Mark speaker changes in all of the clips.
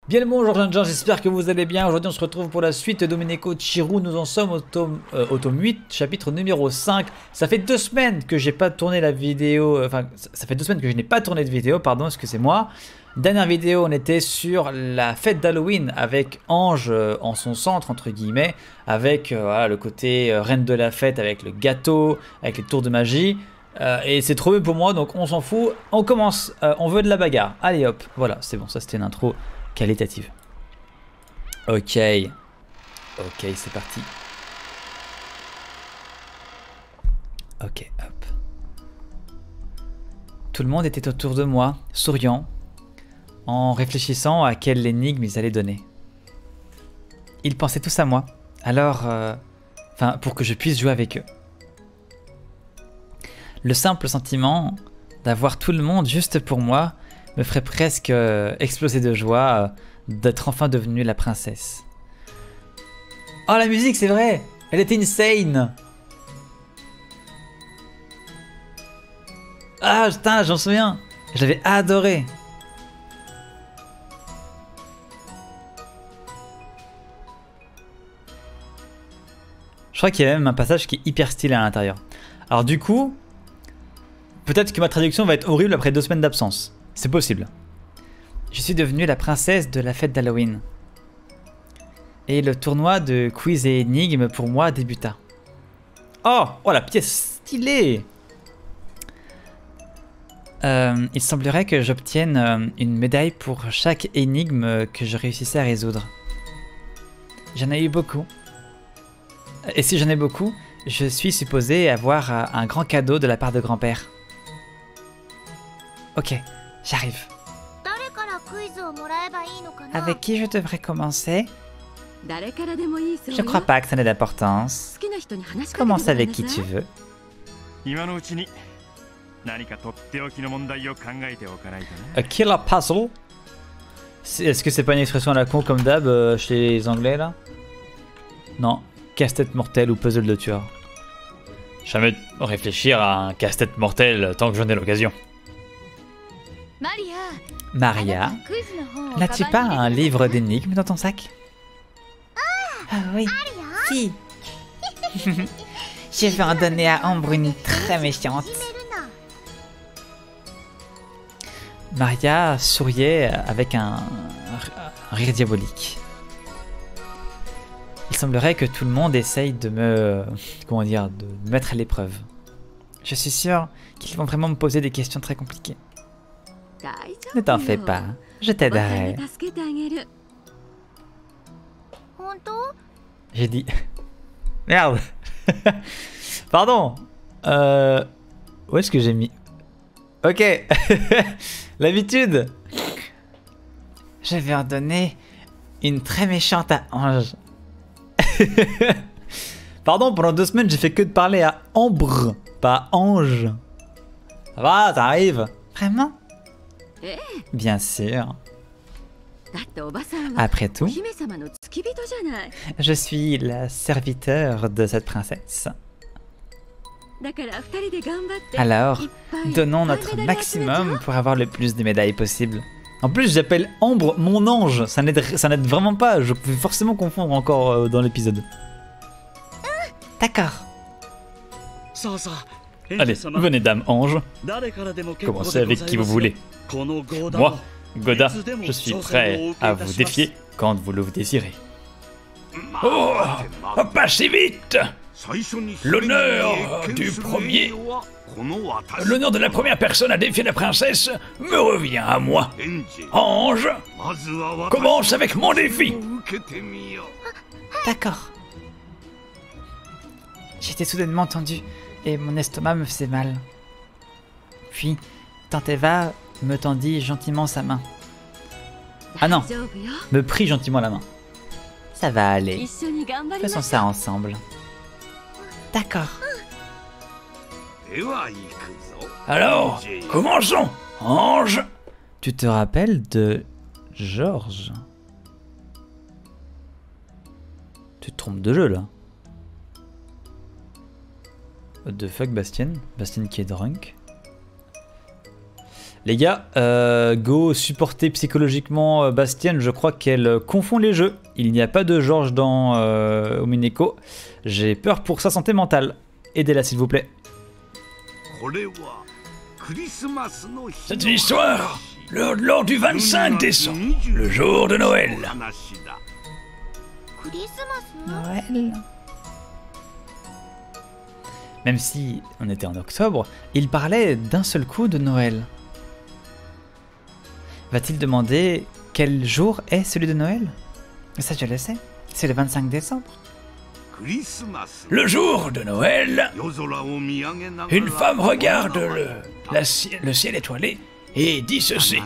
Speaker 1: Bien le bonjour jeunes gens, j'espère que vous allez bien. Aujourd'hui on se retrouve pour la suite de Domenico Chirou. Nous en sommes au tome 8, chapitre numéro 5. Ça fait 2 semaines que j'ai pas tourné la vidéo, enfin ça fait 2 semaines que je n'ai pas tourné de vidéo, pardon, excusez-moi. Dernière vidéo, on était sur la fête d'Halloween avec Ange en son centre, entre guillemets, avec voilà, le côté reine de la fête, avec le gâteau, avec les tours de magie. Et c'est trop bien pour moi, donc on s'en fout. On commence, on veut de la bagarre. Allez hop, voilà, c'est bon, ça c'était une intro qualitative. Ok, c'est parti. Ok, hop. Tout le monde était autour de moi, souriant, en réfléchissant à quelle énigme ils allaient donner. Ils pensaient tous à moi, alors, enfin, pour que je puisse jouer avec eux. Le simple sentiment d'avoir tout le monde juste pour moi me ferait presque exploser de joie d'être enfin devenue la princesse. Oh la musique, c'est vrai, elle était insane. Ah putain, j'en souviens, je l'avais adoré. Je crois qu'il y a même un passage qui est hyper stylé à l'intérieur. Alors du coup, peut-être que ma traduction va être horrible après 2 semaines d'absence. C'est possible. Je suis devenue la princesse de la fête d'Halloween. Et le tournoi de quiz et énigmes pour moi débuta. Oh la pièce stylée. Il semblerait que j'obtienne une médaille pour chaque énigme que je réussissais à résoudre. J'en ai eu beaucoup. Et si j'en ai beaucoup, je suis supposée avoir un grand cadeau de la part de grand-père. Ok, j'arrive. Avec qui je devrais commencer? Je crois pas que ça n'ait d'importance. Commence avec qui tu veux. A killer puzzle? Est-ce que c'est pas une expression à la con comme d'hab chez les anglais là? Non, casse-tête mortel ou puzzle de tueur. Jamais réfléchir à un casse-tête mortel tant que j'en ai l'occasion. Maria, n'as-tu pas un livre d'énigmes dans ton sac? Ah oui, si. Je vais en donner à Ambre une très méchante. Maria souriait avec un rire diabolique. Il semblerait que tout le monde essaye de me... comment dire, de me mettre à l'épreuve. Je suis sûre qu'ils vont vraiment me poser des questions très compliquées. Ne t'en fais pas, je t'aiderai. J'ai dit... Merde. Pardon. Où est-ce que j'ai mis... Ok. L'habitude. Je vais en donner une très méchante à Ange. Pardon, pendant 2 semaines, j'ai fait que de parler à Ambre, pas Ange. Ça va, ça arrive. Vraiment? Bien sûr. Après tout, je suis la serviteur de cette princesse. Alors, donnons notre maximum pour avoir le plus de médailles possible. En plus, j'appelle Ambre mon ange. Ça n'aide vraiment pas. Je peux forcément confondre encore dans l'épisode. D'accord. Allez, venez dame ange. Commencez avec qui vous voulez. Moi, Goda, je suis prêt à vous défier quand vous le désirez. Oh, pas si vite! L'honneur du premier... L'honneur de la première personne à défier la princesse me revient à moi. Ange, commence avec mon défi. D'accord. J'étais soudainement tendu et mon estomac me faisait mal. Puis, Tante Eva me tendit gentiment sa main. Ah non, me prit gentiment la main. Ça va aller. Faisons ça ensemble. D'accord. Alors, commençons. Ange, tu te rappelles de Georges? Tu te trompes de jeu là. What the fuck, Bastien? Bastien qui est drunk. Les gars, go supporter psychologiquement Bastienne, je crois qu'elle confond les jeux. Il n'y a pas de Georges dans Omineko. J'ai peur pour sa santé mentale. Aidez-la s'il vous plaît.
Speaker 2: C'est une histoire lors du 25 décembre, le jour de Noël.
Speaker 1: Noël. Même si on était en octobre, il parlait d'un seul coup de Noël. Va-t-il demander quel jour est celui de Noël? Ça je le sais, c'est le 25 décembre.
Speaker 2: Le jour de Noël, une femme regarde le ciel étoilé et dit ceci.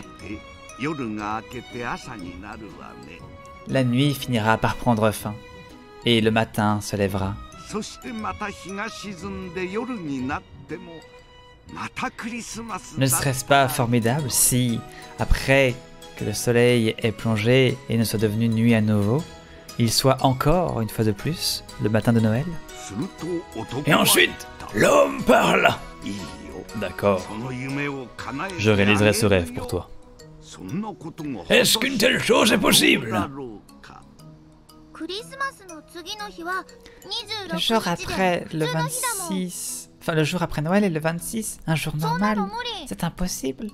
Speaker 1: La nuit finira par prendre fin, et le matin se lèvera. Ne serait-ce pas formidable si, après que le soleil ait plongé et ne soit devenu nuit à nouveau, il soit encore, une fois de plus, le matin de Noël?
Speaker 2: Et ensuite, l'homme parle.
Speaker 1: D'accord. Je réaliserai ce rêve pour toi.
Speaker 2: Est-ce qu'une telle chose est possible?
Speaker 1: Le jour après le 26... Enfin, le jour après Noël est le 26, un jour normal. C'est impossible.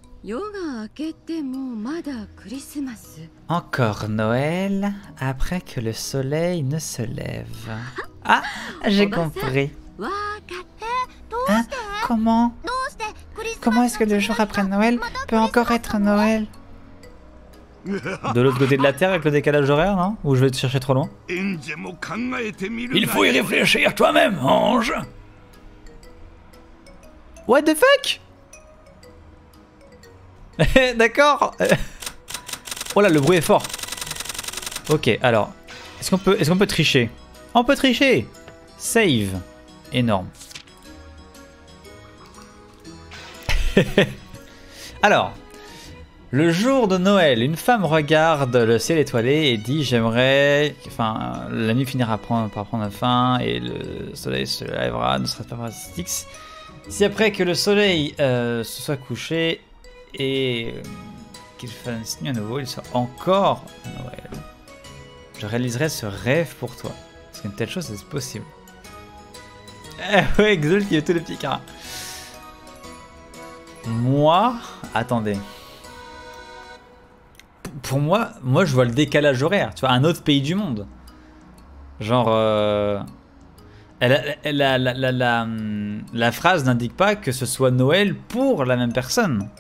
Speaker 1: Encore Noël, après que le soleil ne se lève. Ah, j'ai compris. Hein? Comment est-ce que le jour après Noël peut encore être Noël? De l'autre côté de la Terre avec le décalage horaire, non? Ou je vais te chercher trop loin?
Speaker 2: Il faut y réfléchir toi-même, ange.
Speaker 1: What the fuck? D'accord. Oh là, le bruit est fort. Ok, alors, est-ce qu'on peut tricher? On peut tricher. Save. Énorme. Alors, le jour de Noël, une femme regarde le ciel étoilé et dit j'aimerais, enfin, la nuit finira par prendre fin et le soleil se lèvera, ne serait-ce pas fantastique si après que le soleil se soit couché et qu'il fasse nuit à nouveau, il soit encore Noël. Je réaliserai ce rêve pour toi. Parce qu'une telle chose est possible. Ouais, Exalt qui est tous les petits carats. Moi, attendez. Pour moi je vois le décalage horaire. Tu vois, un autre pays du monde. Genre, la phrase n'indique pas que ce soit Noël pour la même personne.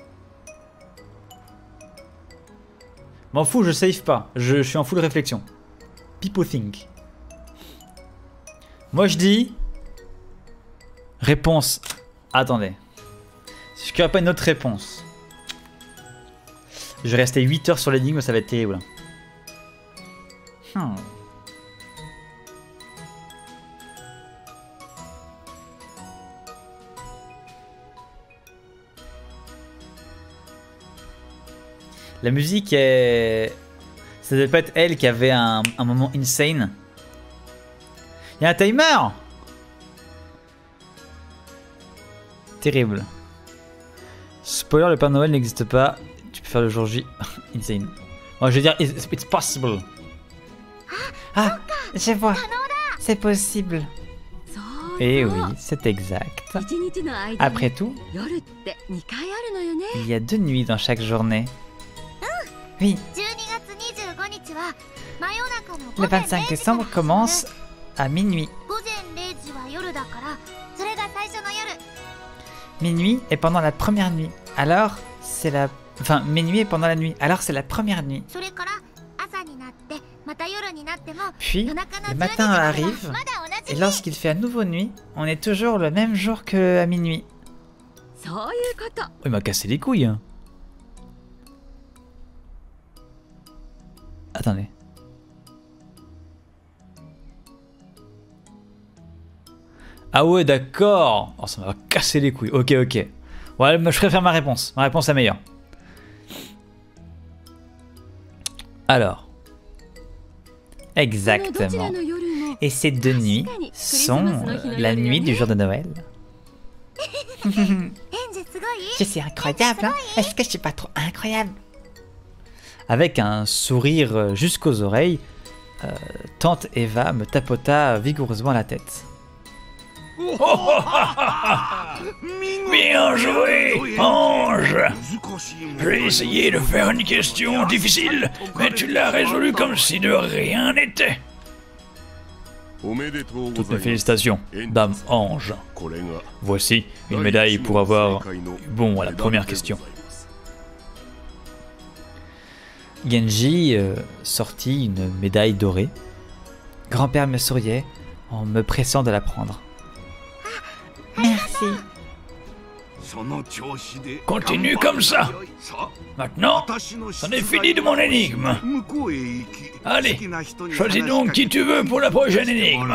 Speaker 1: M'en fous, je save pas. Je suis en full réflexion. People think. Moi je dis... Réponse. Attendez. Si je ne pas une autre réponse. Je vais rester 8 heures sur l'énigme, ça va être terrible. La musique est... Ça devait pas être elle qui avait un moment insane. Il y a un timer! Terrible. Spoiler, le Père Noël n'existe pas. Tu peux faire le jour J. Insane. Moi, je vais dire it's possible. Ah, je vois. C'est possible. Et oui, c'est exact. Après tout, il y a 2 nuits dans chaque journée. Oui. Le 25 décembre commence à minuit. Minuit est pendant la première nuit. Alors, c'est la... Enfin, minuit est pendant la nuit. Alors, c'est la première nuit. Puis, le matin arrive, et lorsqu'il fait à nouveau nuit, on est toujours le même jour qu'à minuit. Oh, il m'a cassé les couilles. Attendez. Ah ouais, d'accord. Oh, ça m'a cassé les couilles. Ok, ok. Ouais, je préfère ma réponse. Ma réponse est meilleure. Alors. Exactement. Et ces 2 nuits sont la nuit du jour de Noël. Je suis incroyable, hein? Est-ce que je suis pas trop incroyable? Avec un sourire jusqu'aux oreilles, tante Eva me tapota vigoureusement la tête.
Speaker 2: Bien joué, Ange. J'ai essayé de faire une question difficile, mais tu l'as résolue comme si de rien n'était. Toutes mes félicitations, Dame Ange. Voici une médaille pour avoir eu bon à la première question.
Speaker 1: Genji sortit une médaille dorée. Grand-père me souriait en me pressant de la prendre. Merci.
Speaker 2: Continue comme ça. Maintenant, c'en est fini de mon énigme. Allez, choisis donc qui tu veux pour la prochaine énigme.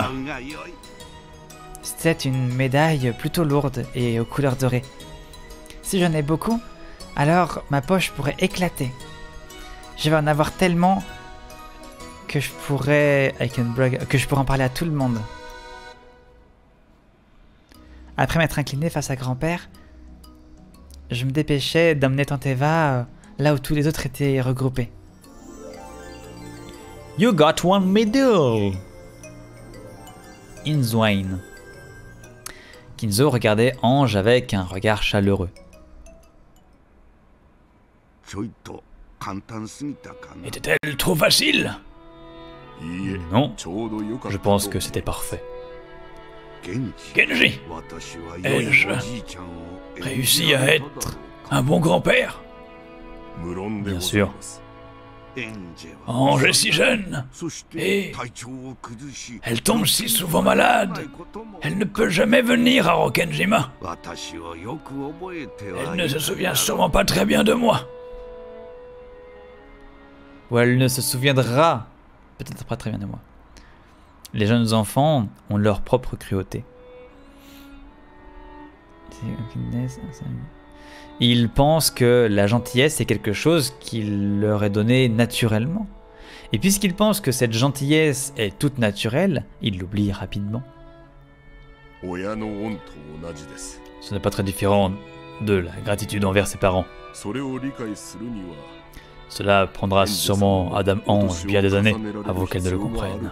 Speaker 1: C'est une médaille plutôt lourde et aux couleurs dorées. Si j'en ai beaucoup, alors ma poche pourrait éclater. Je vais en avoir tellement que je pourrais en parler à tout le monde. Après m'être incliné face à grand-père, je me dépêchais d'emmener tante Eva là où tous les autres étaient regroupés. You got one medal! Inzwine. Kinzo regardait Ange avec un regard chaleureux.
Speaker 2: Était-elle trop facile?
Speaker 1: Non, je pense que c'était parfait.
Speaker 2: Genji, ai-je réussi à être un bon grand-père?
Speaker 1: Bien sûr.
Speaker 2: Ange est si jeune, et elle tombe si souvent malade. Elle ne peut jamais venir à Rokkenjima. Elle ne se souvient sûrement pas très bien de moi.
Speaker 1: Ou elle ne se souviendra peut-être pas très bien de moi. Les jeunes enfants ont leur propre cruauté. Ils pensent que la gentillesse est quelque chose qui leur est donné naturellement. Et puisqu'ils pensent que cette gentillesse est toute naturelle, ils l'oublient rapidement. Ce n'est pas très différent de la gratitude envers ses parents. Cela prendra sûrement à Dame Ange bien des années avant qu'elle ne le comprenne.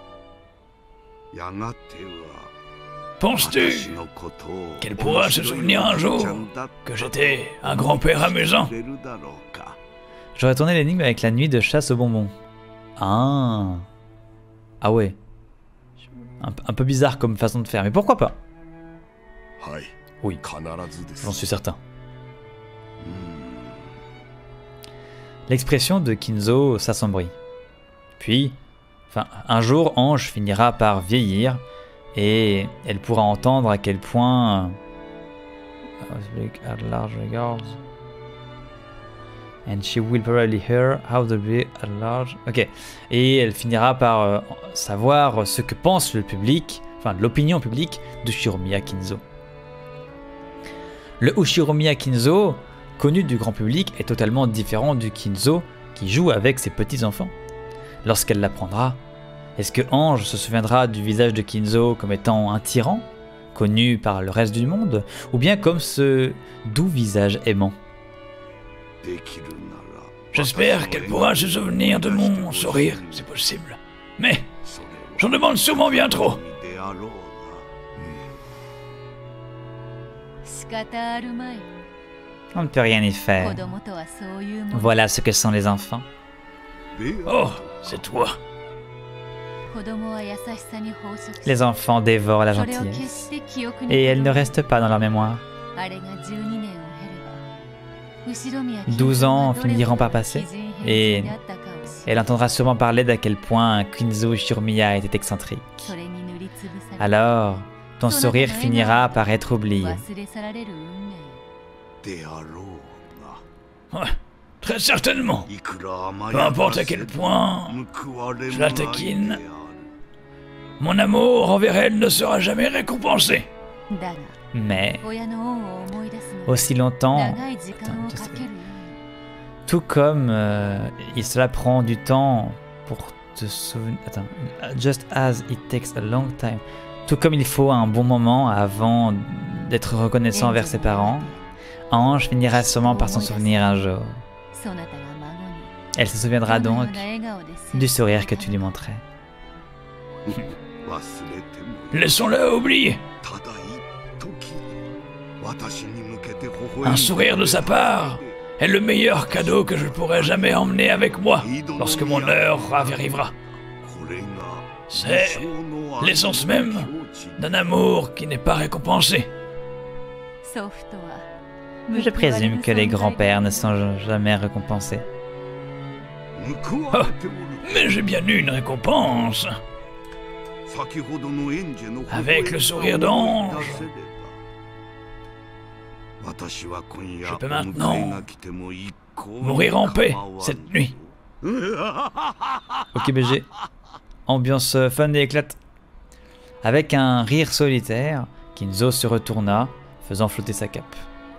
Speaker 2: Penses-tu qu'elle pourra se souvenir un jour que j'étais un grand-père amusant?
Speaker 1: J'aurais tourné l'énigme avec la nuit de chasse aux bonbons. Ah ouais. Un peu bizarre comme façon de faire, mais pourquoi pas? Oui, j'en suis certain. L'expression de Kinzo s'assombrit. Puis, un jour, Ange finira par vieillir et elle pourra entendre à quel point at large regards and she will probably hear how the big at large. Ok, et elle finira par savoir ce que pense le public, l'opinion publique de Shiromiya Kinzo. Le Ushiromiya Kinzo, connu du grand public, est totalement différent du Kinzo qui joue avec ses petits-enfants. Lorsqu'elle l'apprendra, est-ce que Ange se souviendra du visage de Kinzo comme étant un tyran, connu par le reste du monde, ou bien comme ce doux visage aimant?
Speaker 2: J'espère qu'elle pourra se souvenir de mon sourire, c'est possible. Mais j'en demande sûrement bien trop.
Speaker 1: On ne peut rien y faire. Voilà ce que sont les enfants.
Speaker 2: Oh, c'est toi.
Speaker 1: Les enfants dévorent la gentillesse, et elle ne reste pas dans leur mémoire. 12 ans finiront par passer, et elle entendra sûrement parler d'à quel point Kinzo Shiromiya était excentrique. Alors, ton sourire finira par être oublié.
Speaker 2: Ouais, très certainement. Peu importe à quel point je la taquine, mon amour envers elle ne sera jamais récompensé.
Speaker 1: Mais, aussi longtemps, tout comme cela prend du temps pour te souvenir, just as it takes a long time, tout comme il faut un bon moment avant d'être reconnaissant envers ses parents, Ange finira sûrement par s'en souvenir un jour. Elle se souviendra donc du sourire que tu lui montrais.
Speaker 2: Laissons-le oublier. Un sourire de sa part est le meilleur cadeau que je pourrais jamais emmener avec moi lorsque mon heure arrivera. C'est l'essence même d'un amour qui n'est pas récompensé.
Speaker 1: Je présume que les grands-pères ne sont jamais récompensés.
Speaker 2: Oh, mais j'ai bien eu une récompense. Avec le sourire d'ange, je peux maintenant mourir en paix cette nuit.
Speaker 1: Ok BG, ambiance fun et éclate. Avec un rire solitaire, Kinzo se retourna, faisant flotter sa cape.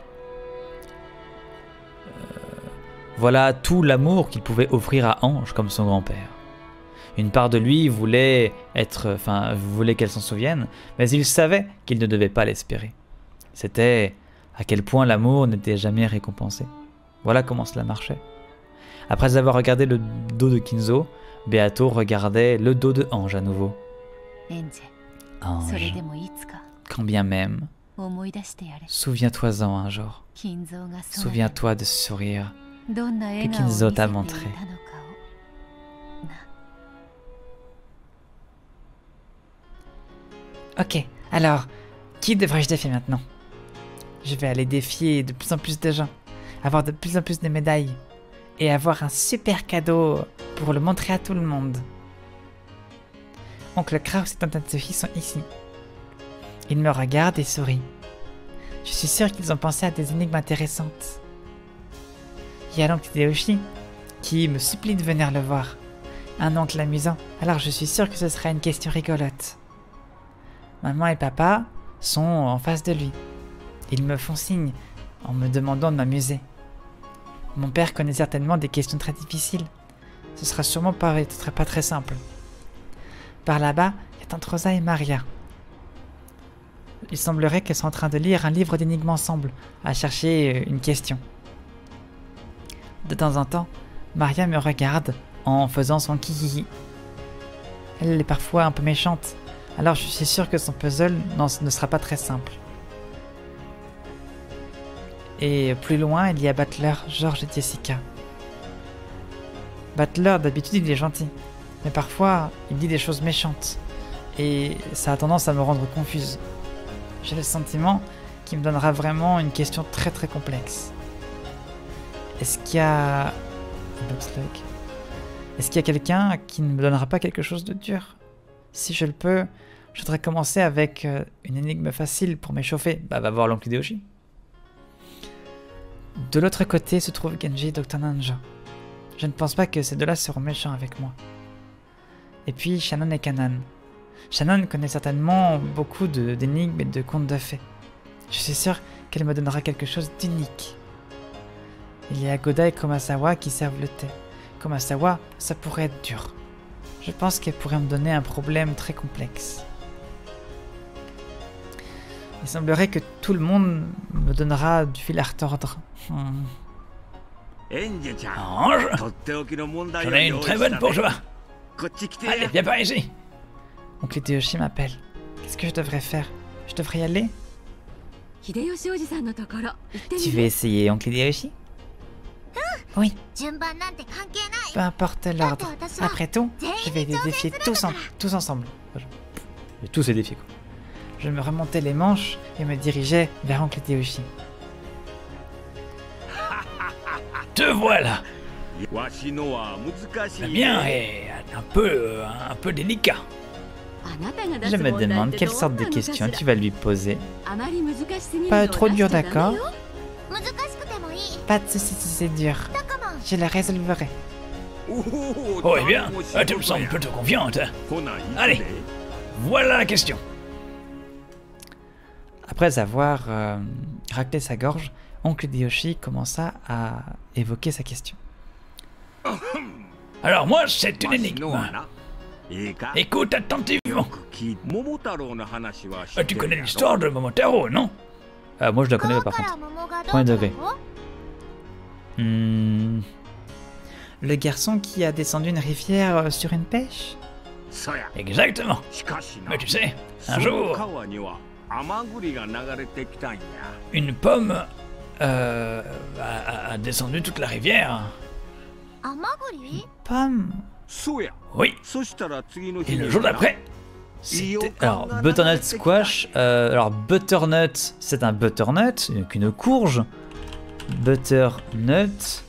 Speaker 1: Voilà tout l'amour qu'il pouvait offrir à Ange comme son grand-père. Une part de lui voulait qu'elle s'en souvienne, mais il savait qu'il ne devait pas l'espérer. C'était à quel point l'amour n'était jamais récompensé. Voilà comment cela marchait. Après avoir regardé le dos de Kinzo, Beato regardait le dos de Ange à nouveau. Ange, quand bien même, souviens-toi-en un jour. Souviens-toi de ce sourire que Kinzo t'a montré. Ok, alors, qui devrais-je défier maintenant? Je vais aller défier de plus en plus de gens, avoir de plus en plus de médailles, et avoir un super cadeau pour le montrer à tout le monde. Oncle Kraus et Tante Natsuhi sont ici. Ils me regardent et sourient. Je suis sûre qu'ils ont pensé à des énigmes intéressantes. Il y a l'oncle Hideyoshi qui me supplie de venir le voir. Un oncle amusant, alors je suis sûre que ce sera une question rigolote. Maman et papa sont en face de lui. Ils me font signe en me demandant de m'amuser. Mon père connaît certainement des questions très difficiles. Ce sera sûrement pas très simple. Par là-bas, il y a Tante Rosa et Maria. Il semblerait qu'elles sont en train de lire un livre d'énigmes ensemble, à chercher une question. De temps en temps, Maria me regarde en faisant son kihihi. Elle est parfois un peu méchante, alors je suis sûre que son puzzle ne sera pas très simple. Et plus loin, il y a Butler, George et Jessica. Butler, d'habitude, il est gentil, mais parfois, il dit des choses méchantes, et ça a tendance à me rendre confuse. J'ai le sentiment qu'il me donnera vraiment une question très très complexe. Est-ce qu'il y a... Est-ce qu'il y a quelqu'un qui ne me donnera pas quelque chose de dur? Si je le peux, je voudrais commencer avec une énigme facile pour m'échauffer. Bah, va voir l'oncle Hideyoshi. De l'autre côté se trouve Genji et Dr Nanja. Je ne pense pas que ces deux-là seront méchants avec moi. Et puis Shannon et Kanan. Shannon connaît certainement beaucoup d'énigmes et de contes de fées. Je suis sûre qu'elle me donnera quelque chose d'unique. Il y a Goda et Komasawa qui servent le thé. Komasawa, ça pourrait être dur. Je pense qu'elle pourrait me donner un problème très complexe. Il semblerait que tout le monde me donnera du fil à retordre.
Speaker 2: Ange, j'en ai une très bonne pour toi. Allez, viens par ici.
Speaker 1: Oncle Hideyoshi m'appelle. Qu'est-ce que je devrais faire? Je devrais y aller? Tu veux essayer, Oncle Hideyoshi? Oui. Peu importe l'ordre. Après tout, je vais les défier tous ensemble. J'ai tous les défis, quoi. Je me remontais les manches et me dirigeais vers Oncle Hideyoshi.
Speaker 2: Te voilà. Le mien est un peu délicat.
Speaker 1: Je me demande quelle sorte de questions tu vas lui poser. Pas trop dur, d'accord? Pas de soucis si c'est dur. Je le résolverai.
Speaker 2: Oh, eh bien, tu me sembles plutôt confiante. Allez, voilà la question.
Speaker 1: Après avoir raclé sa gorge, Oncle Hideyoshi commença à évoquer sa question.
Speaker 2: Alors moi, c'est une énigme. Écoute attentivement. Tu connais l'histoire de Momotaro, non?
Speaker 1: Ah, moi je la connais pas par contre. Premier degré. Le garçon qui a descendu une rivière sur une pêche?
Speaker 2: Exactement. Mais tu sais, un jour, une pomme a descendu toute la rivière.
Speaker 1: Pomme?
Speaker 2: Oui. Et le jour d'après,
Speaker 1: alors, butternut squash. Alors, butternut, c'est un butternut, donc une courge. Butternut.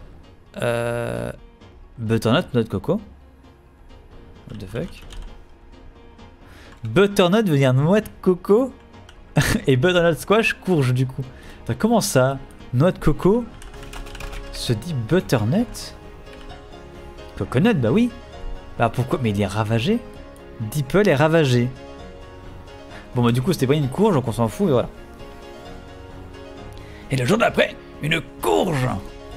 Speaker 1: Butternut, noix de coco. What the fuck? Butternut veut dire noix de coco. Et butternut squash, courge du coup. Enfin, comment ça? Noix de coco se dit butternut? Coconut, bah oui. Bah pourquoi? Mais il est ravagé. Deeple est ravagé. Bon bah du coup c'était pas une courge donc on s'en fout et voilà.
Speaker 2: Et le jour d'après, une courge.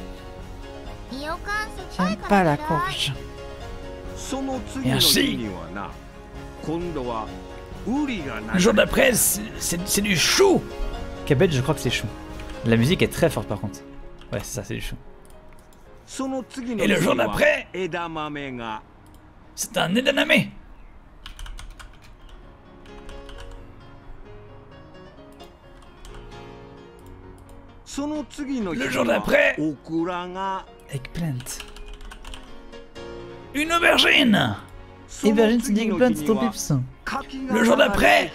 Speaker 1: J'aime pas la courge.
Speaker 2: Et ainsi, le jour d'après, c'est du chou.
Speaker 1: Cabbage, je crois que c'est chou. La musique est très forte par contre. Ouais c'est ça, c'est du chou.
Speaker 2: Et le jour d'après, c'est un edamame. Le jour d'après,
Speaker 1: eggplant.
Speaker 2: une aubergine.
Speaker 1: Aubergine, c'est dit eggplant, c'est ton pips.
Speaker 2: Le jour d'après,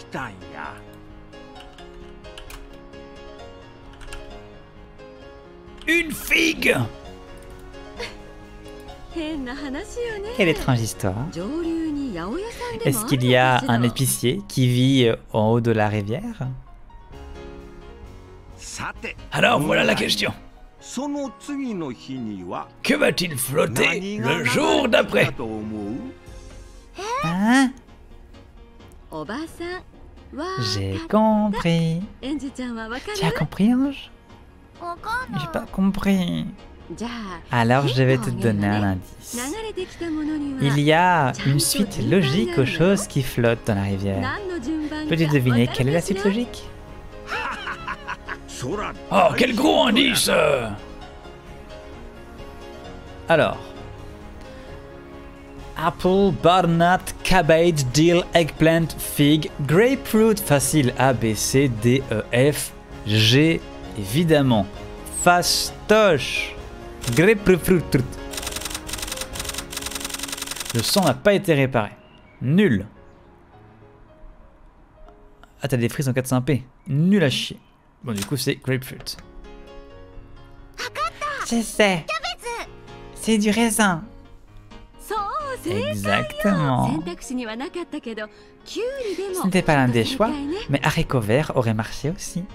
Speaker 2: une figue.
Speaker 1: Quelle étrange histoire. Est-ce qu'il y a un épicier qui vit en haut de la rivière?
Speaker 2: Alors voilà la question. Que va-t-il flotter le jour d'après?
Speaker 1: Hein? J'ai compris. Tu as compris, Ange? J'ai pas compris. Alors je vais te donner un indice. Il y a une suite logique aux choses qui flottent dans la rivière. Peux-tu deviner quelle est la suite logique?
Speaker 2: Oh, quel gros indice!
Speaker 1: Alors. Apple, butternut, cabbage, dill, eggplant, fig, grapefruit. Facile. A, B, C, D, E, F, G. Évidemment. Fastoche. Grapefruit. Le sang n'a pas été réparé. Nul. Ah, t'as des frises en 400p. Nul à chier. Bon, du coup, c'est grapefruit. Je sais. C'est du raisin. Exactement. Ce n'était pas l'un des choix, mais haricots verts aurait marché aussi.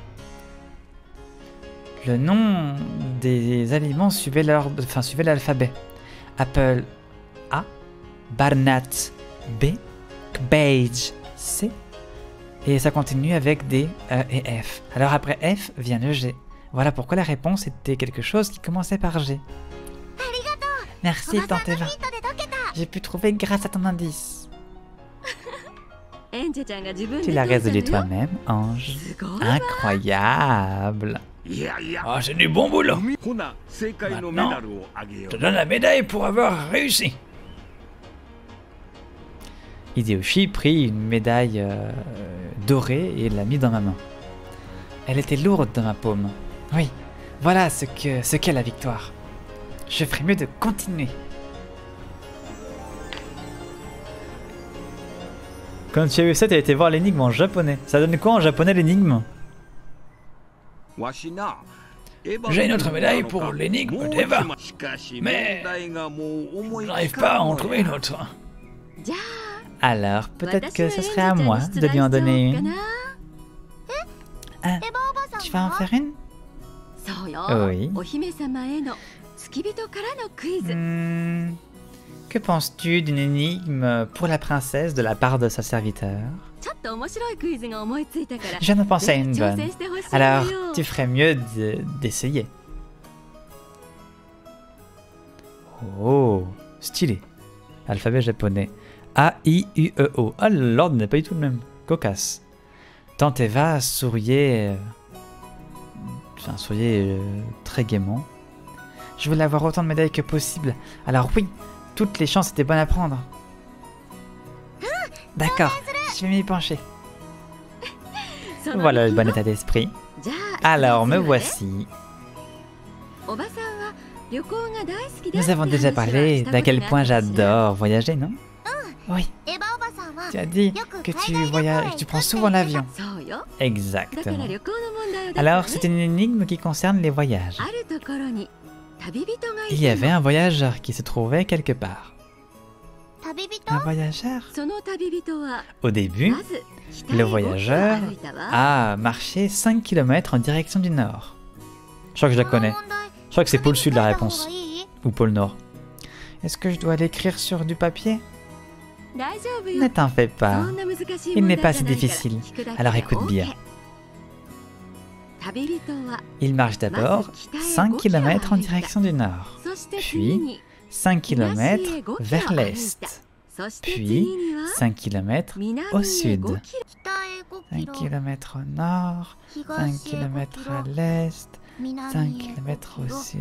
Speaker 1: Le nom des aliments suivait l'alphabet. Apple A, butternut B, cabbage C. Et ça continue avec D, E et F. Alors après F vient le G. Voilà pourquoi la réponse était quelque chose qui commençait par G. Merci Tante Eva. J'ai pu trouver grâce à ton indice. Tu l'as résolu toi-même, Ange. Incroyable.
Speaker 2: Ah, c'est du bon boulot. Maintenant, je te donne la médaille pour avoir réussi.
Speaker 1: Hideyoshi prit une médaille dorée et l'a mise dans ma main. Elle était lourde dans ma paume. Oui, voilà ce qu'est la victoire. Je ferais mieux de continuer. Quand tu as eu ça, tu as été voir l'énigme en japonais. Ça donne quoi en japonais l'énigme?
Speaker 2: J'ai une autre médaille pour l'énigme d'Eva, mais je n'arrive pas à en trouver une autre.
Speaker 1: Alors, peut-être que ce serait à moi de lui en donner une. Ah, tu vas en faire une? Oui. Que penses-tu d'une énigme pour la princesse de la part de sa serviteur? Je ne pensais à une bonne. Alors, tu ferais mieux d'essayer. Oh, stylé. Alphabet japonais. A-I-U-E-O. Ah, l'ordre n'est pas du tout le même. Cocasse. Tante Eva souriait Enfin, soyez très gaiement. Je voulais avoir autant de médailles que possible. Alors oui, toutes les chances étaient bonnes à prendre. D'accord, je vais m'y pencher. Voilà le bon état d'esprit. Alors me voici. Nous avons déjà parlé d'à quel point j'adore voyager, non? Oui. Tu as dit que tu voyages, tu prends souvent l'avion. Exactement. Alors c'est une énigme qui concerne les voyages. Il y avait un voyageur qui se trouvait quelque part. Un voyageur? Au début, le voyageur a marché 5 km en direction du nord. Je crois que je la connais. Je crois que c'est pôle sud la réponse. Ou pôle nord. Est-ce que je dois l'écrire sur du papier? Ne t'en fais pas. Il n'est pas si difficile. Alors écoute bien. Il marche d'abord 5 km en direction du nord, puis 5 km vers l'est, puis 5 km au sud, 5 km au nord, 5 km à l'est, 5 km au sud.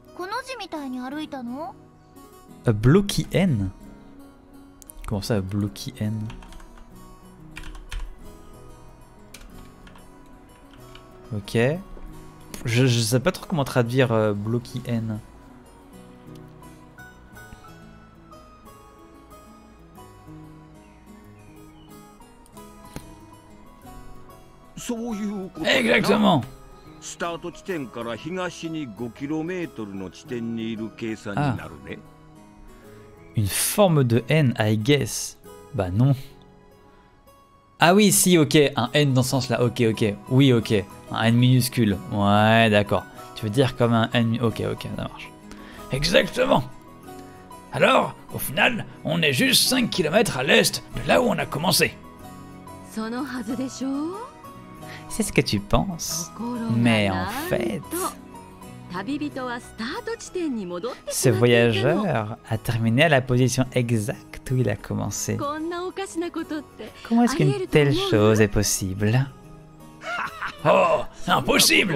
Speaker 1: Blocky N? Comment ça, Blocky N? Ok. Je sais pas trop comment traduire Blocky N.
Speaker 2: Exactement.
Speaker 1: Ah. Une forme de N, I guess. Bah non. Ah oui, si, ok, un N dans ce sens-là, ok, ok. Oui, ok, un N minuscule. Ouais, d'accord. Tu veux dire comme un N... Ok, ok, ça marche.
Speaker 2: Exactement. Alors, au final, on est juste 5 km à l'est de là où on a commencé.
Speaker 1: C'est ce que tu penses. Mais en fait... Ce voyageur a terminé à la position exacte où il a commencé. Comment est-ce qu'une telle chose est possible?
Speaker 2: Oh, impossible!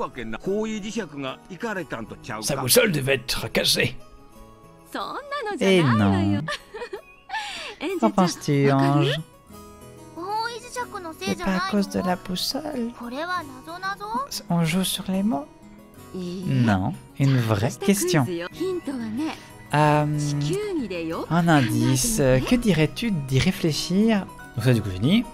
Speaker 2: Sa boussole devait être cassée.
Speaker 1: Et non. Qu'en penses-tu, Ange? C'est pas à cause de la boussole? On joue sur les mots? Non, une vraie question. Un indice, que dirais-tu d'y réfléchir? Donc ça du coup fini.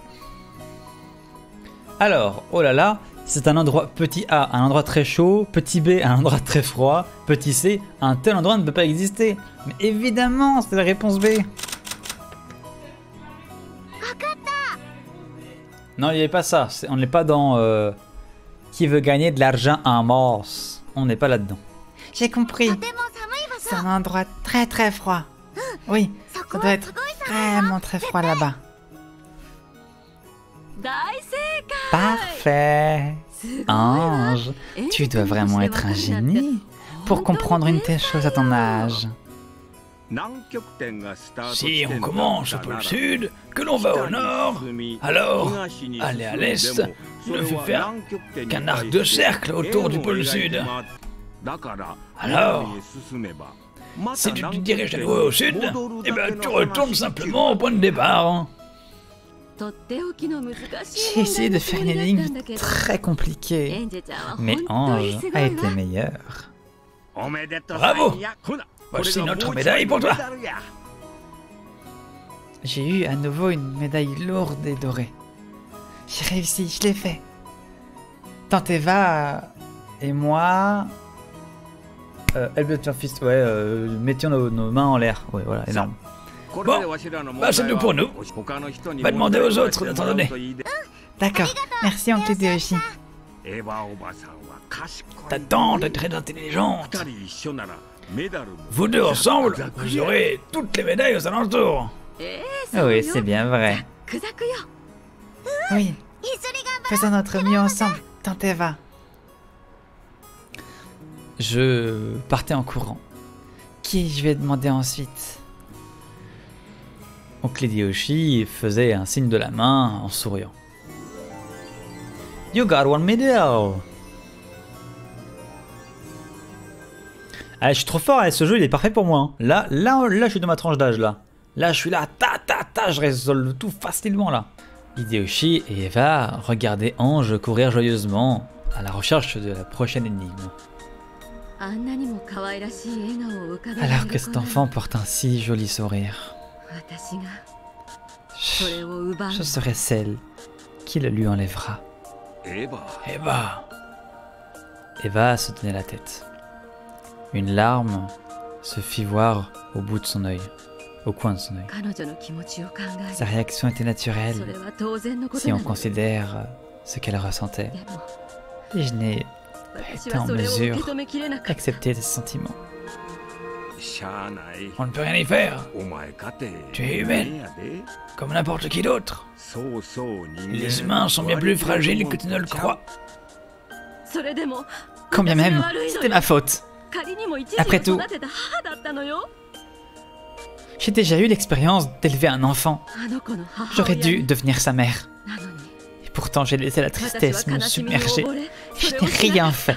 Speaker 1: Alors, oh là là, c'est un endroit, petit A, un endroit très chaud, petit B, un endroit très froid, petit C, un tel endroit ne peut pas exister. Mais évidemment, c'est la réponse B. Non, il n'y avait pas ça, on n'est pas dans qui veut gagner de l'argent en morse. On n'est pas là-dedans. J'ai compris. C'est un endroit très très froid. Oui, ça doit être vraiment très froid là-bas. Parfait. Ange, tu dois vraiment être un génie pour comprendre une telle chose à ton âge.
Speaker 2: Si on commence au pôle sud, que l'on va au nord, alors aller à l'est ne fait faire qu'un arc de cercle autour du pôle sud. Alors, si tu te diriges à nouveau au sud, eh ben tu retournes simplement au point de départ.
Speaker 1: J'ai essayé de faire une énigme très compliquée, mais Ange a été meilleur.
Speaker 2: Bravo! Voici notre médaille pour toi.
Speaker 1: J'ai eu à nouveau une médaille lourde et dorée. J'ai réussi, je l'ai fait. Tante Eva et moi... Elbetterfist, ouais, mettions nos mains en l'air. Ouais, voilà, énorme.
Speaker 2: Bon, bah c'est tout pour nous. Va demander aux autres de t'en donner.
Speaker 1: D'accord, merci oncle Hideyoshi.
Speaker 2: Ta tante est très intelligente. Vous deux ensemble, vous aurez toutes les médailles aux alentours.
Speaker 1: Oui, c'est bien vrai. Oui, faisons notre mieux ensemble, Tante Eva. Je partais en courant. Qui je vais demander ensuite? Oncle Hideyoshi faisait un signe de la main en souriant. You got one medal! Allez, je suis trop fort, hein, ce jeu il est parfait pour moi. Hein. Là, je suis dans ma tranche d'âge là. Là, je suis là, je résolve tout facilement là. Hideyoshi et Eva regardaient Ange courir joyeusement à la recherche de la prochaine énigme. Alors que cet enfant porte un si joli sourire, je serai celle qui le lui enlèvera. Eva. Eva se tenait la tête. Une larme se fit voir au bout de son œil, au coin de son œil. Sa réaction était naturelle si on considère ce qu'elle ressentait. Et je n'ai pas été en mesure d'accepter ces sentiments.
Speaker 2: On ne peut rien y faire. Tu es humaine, comme n'importe qui d'autre. Les humains sont bien plus fragiles que tu ne le crois.
Speaker 1: Quand bien même, c'était ma faute. Après tout, j'ai déjà eu l'expérience d'élever un enfant. J'aurais dû devenir sa mère. Et pourtant, j'ai laissé la tristesse me submerger. Je n'ai rien fait.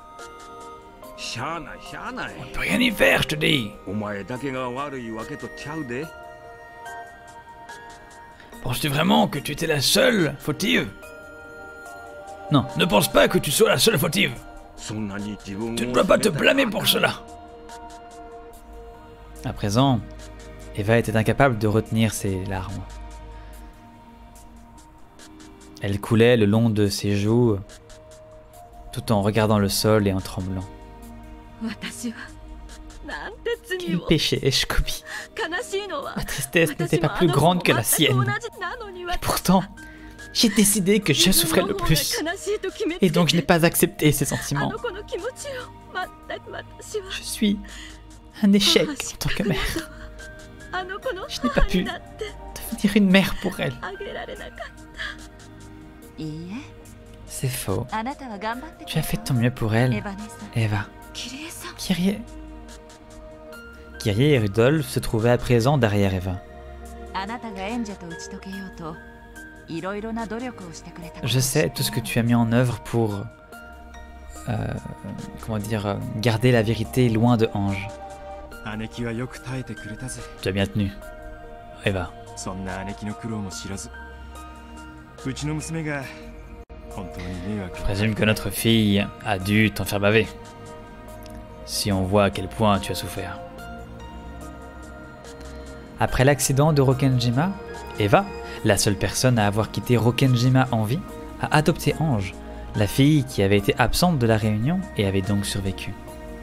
Speaker 2: On ne peut rien y faire, je te dis. Penses-tu vraiment que tu étais la seule fautive?
Speaker 1: Non.
Speaker 2: Ne pense pas que tu sois la seule fautive. Tu ne dois pas te blâmer pour cela.
Speaker 1: À présent, Eva était incapable de retenir ses larmes. Elles coulaient le long de ses joues, tout en regardant le sol et en tremblant. Quel péché ai-je commis? Ma tristesse n'était pas plus grande que la sienne. Et pourtant, j'ai décidé que je souffrais le plus. Et donc je n'ai pas accepté ces sentiments. Je suis un échec en tant que mère. Je n'ai pas pu devenir une mère pour elle. C'est faux. Tu as fait ton mieux pour elle, Eva. Kyrie et Rudolph se trouvaient à présent derrière Eva. Je sais tout ce que tu as mis en œuvre pour... garder la vérité loin de Ange. Tu as bien tenu, Eva. Je présume que notre fille a dû t'en faire baver. Si on voit à quel point tu as souffert. Après l'accident de Rokkenjima, Eva, la seule personne à avoir quitté Rokkenjima en vie, a adopté Ange, la fille qui avait été absente de la réunion et avait donc survécu.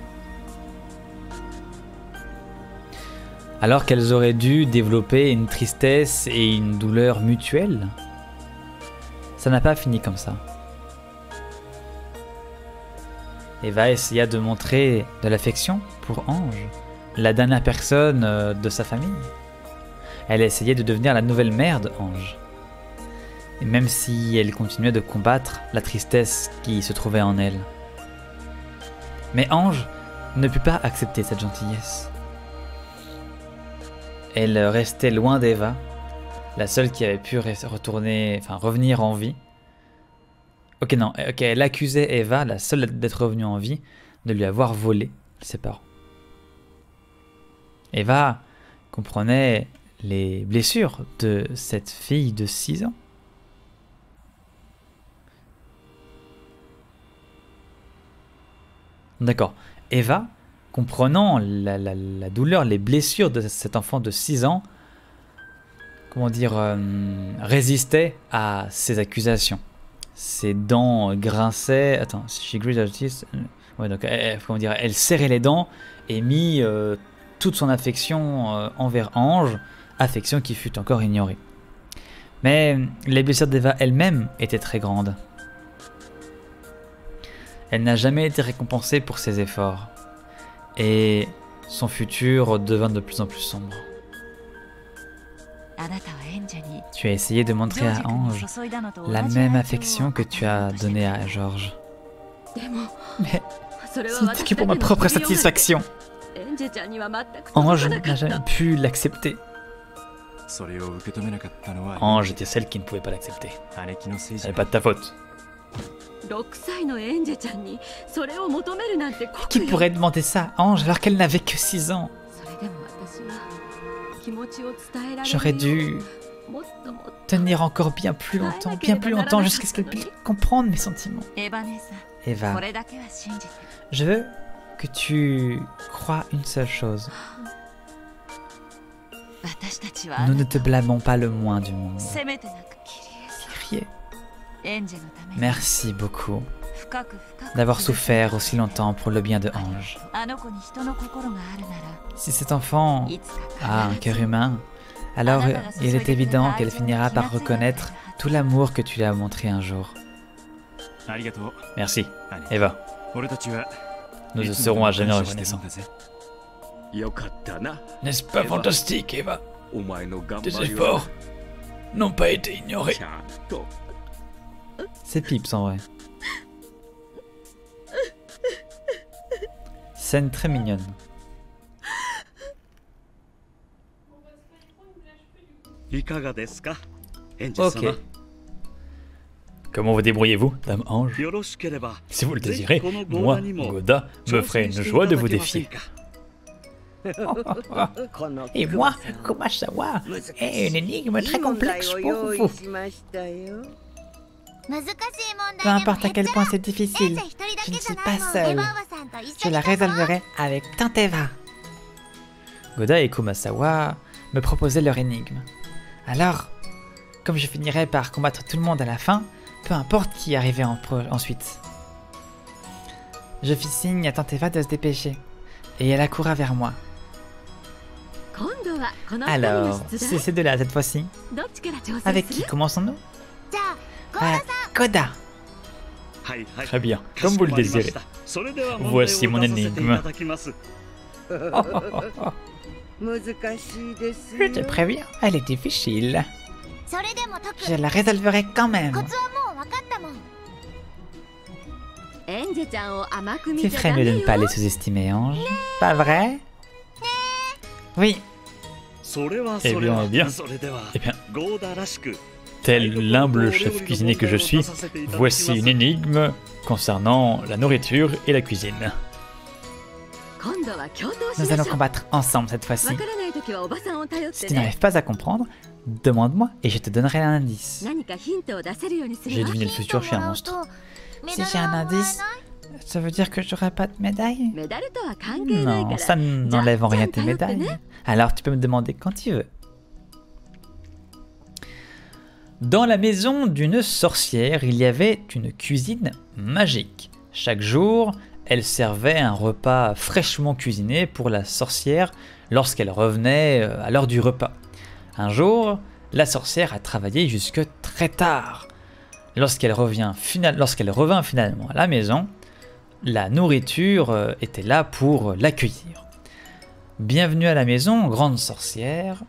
Speaker 1: Alors qu'elles auraient dû développer une tristesse et une douleur mutuelles, ça n'a pas fini comme ça. Eva essaya de montrer de l'affection pour Ange, la dernière personne de sa famille. Elle essayait de devenir la nouvelle mère de Ange. Et même si elle continuait de combattre la tristesse qui se trouvait en elle. Mais Ange ne put pas accepter cette gentillesse. Elle restait loin d'Eva, la seule qui avait pu revenir en vie. Elle accusait Eva, la seule d'être revenue en vie, de lui avoir volé ses parents. Eva comprenait les blessures de cette fille de 6 ans. D'accord. Eva, comprenant la douleur, les blessures de cet enfant de 6 ans, résistait à ces accusations. Ses dents grinçaient. Attends, she gritted her teeth. Ouais, donc, elle serrait les dents et mit toute son affection envers Ange, affection qui fut encore ignorée. Mais les blessures d'Eva elle-même étaient très grandes. Elle n'a jamais été récompensée pour ses efforts, et son futur devint de plus en plus sombre. Tu as essayé de montrer à Ange la même affection que tu as donnée à George. Mais c'était que pour ma propre satisfaction. Ange n'a jamais pu l'accepter. Ange était celle qui ne pouvait pas l'accepter. Ce n'est pas de ta faute. Qui pourrait demander ça à Ange alors qu'elle n'avait que 6 ans? J'aurais dû tenir encore bien plus longtemps jusqu'à ce qu'elle puisse comprendre mes sentiments. Eva, je veux que tu crois une seule chose. Nous ne te blâmons pas le moins du monde. Kyrie, merci beaucoup d'avoir souffert aussi longtemps pour le bien de Ange. Si cet enfant a un cœur humain, alors il est évident qu'elle finira par reconnaître tout l'amour que tu lui as montré un jour. Merci, Eva. Nous ne serons à jamais reconnaissants.
Speaker 2: N'est-ce pas fantastique, Eva? Tes efforts n'ont pas été ignorés.
Speaker 1: C'est Pips en vrai. Scène très mignonne. Ok.
Speaker 2: Comment vous débrouillez-vous, Dame Ange? Si vous le désirez, moi, Goda, me ferai une joie de vous défier.
Speaker 1: Et moi, Kumasawa, est une énigme très complexe pour vous. Peu importe à quel point c'est difficile, je ne suis pas seule. Je la résolverai avec Tante Eva. Goda et Kumasawa me proposaient leur énigme. Alors, comme je finirais par combattre tout le monde à la fin, peu importe qui arrivait ensuite. Je fis signe à Tante Eva de se dépêcher, et elle accoura vers moi. Alors, c'est ces deux-là cette fois-ci. Avec qui commençons-nous? Goda.
Speaker 2: Très bien, comme vous le désirez. Voici mon énigme.
Speaker 1: Je te préviens, elle est difficile. Je la résolverai quand même. Tu ferais mieux de ne pas les sous-estimer, Ange. Pas vrai? Oui.
Speaker 2: Eh bien, tel l'humble chef cuisinier que je suis, voici une énigme concernant la nourriture et la cuisine.
Speaker 1: Nous allons combattre ensemble cette fois-ci. Si tu n'arrives pas à comprendre, demande-moi et je te donnerai un indice.
Speaker 2: J'ai deviné le futur, je suis un monstre.
Speaker 1: Si j'ai un indice, ça veut dire que j'aurai pas de médaille? Non, ça n'enlève en rien tes médailles. Alors tu peux me demander quand tu veux. Dans la maison d'une sorcière, il y avait une cuisine magique. Chaque jour, elle servait un repas fraîchement cuisiné pour la sorcière lorsqu'elle revenait à l'heure du repas. Un jour, la sorcière a travaillé jusque très tard. Lorsqu'elle revint finalement à la maison, la nourriture était là pour l'accueillir. Bienvenue à la maison, grande sorcière.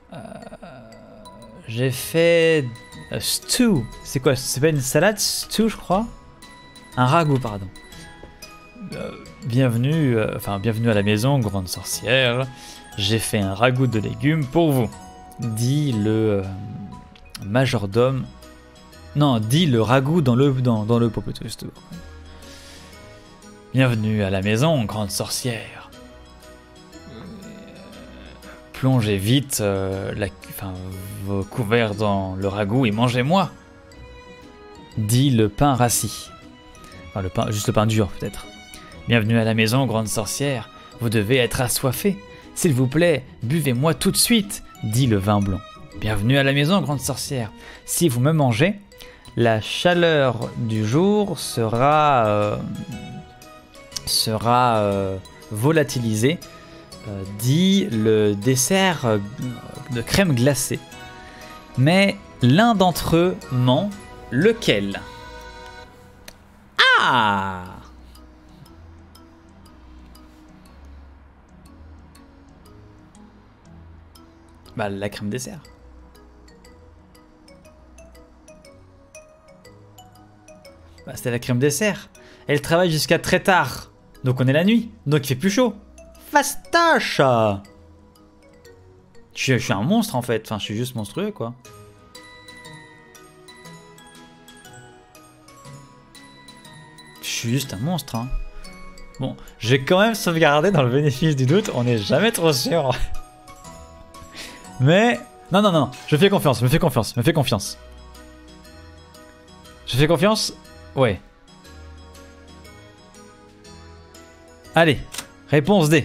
Speaker 1: J'ai fait stew. C'est quoi? C'est pas une salade? Stew, je crois. Un ragoût, pardon. Bienvenue à la maison, grande sorcière. J'ai fait un ragoût de légumes pour vous, dit le majordome. Non, dit le ragoût dans le Popoto Stew. Bienvenue à la maison, grande sorcière. Plongez vite vos couverts dans le ragoût et mangez-moi, dit le pain rassis. Enfin, juste le pain dur peut-être. Bienvenue à la maison, grande sorcière. Vous devez être assoiffé. S'il vous plaît, buvez-moi tout de suite, dit le vin blanc. Bienvenue à la maison, grande sorcière. Si vous me mangez, la chaleur du jour sera volatilisée, dit le dessert de crème glacée. Mais l'un d'entre eux ment. Lequel? Ah! Bah, la crème dessert. Bah, c'était la crème dessert. Elle travaille jusqu'à très tard. Donc on est la nuit. Donc il fait plus chaud. Fastoche! Je suis un monstre en fait. Enfin, je suis juste monstrueux quoi. suis juste un monstre. Hein. Bon, je vais quand même sauvegarder dans le bénéfice du doute. On n'est jamais trop sûr. Mais... Non, non, non. Je fais confiance, me fais confiance, me fais confiance. Je fais confiance? Ouais. Allez, réponse D.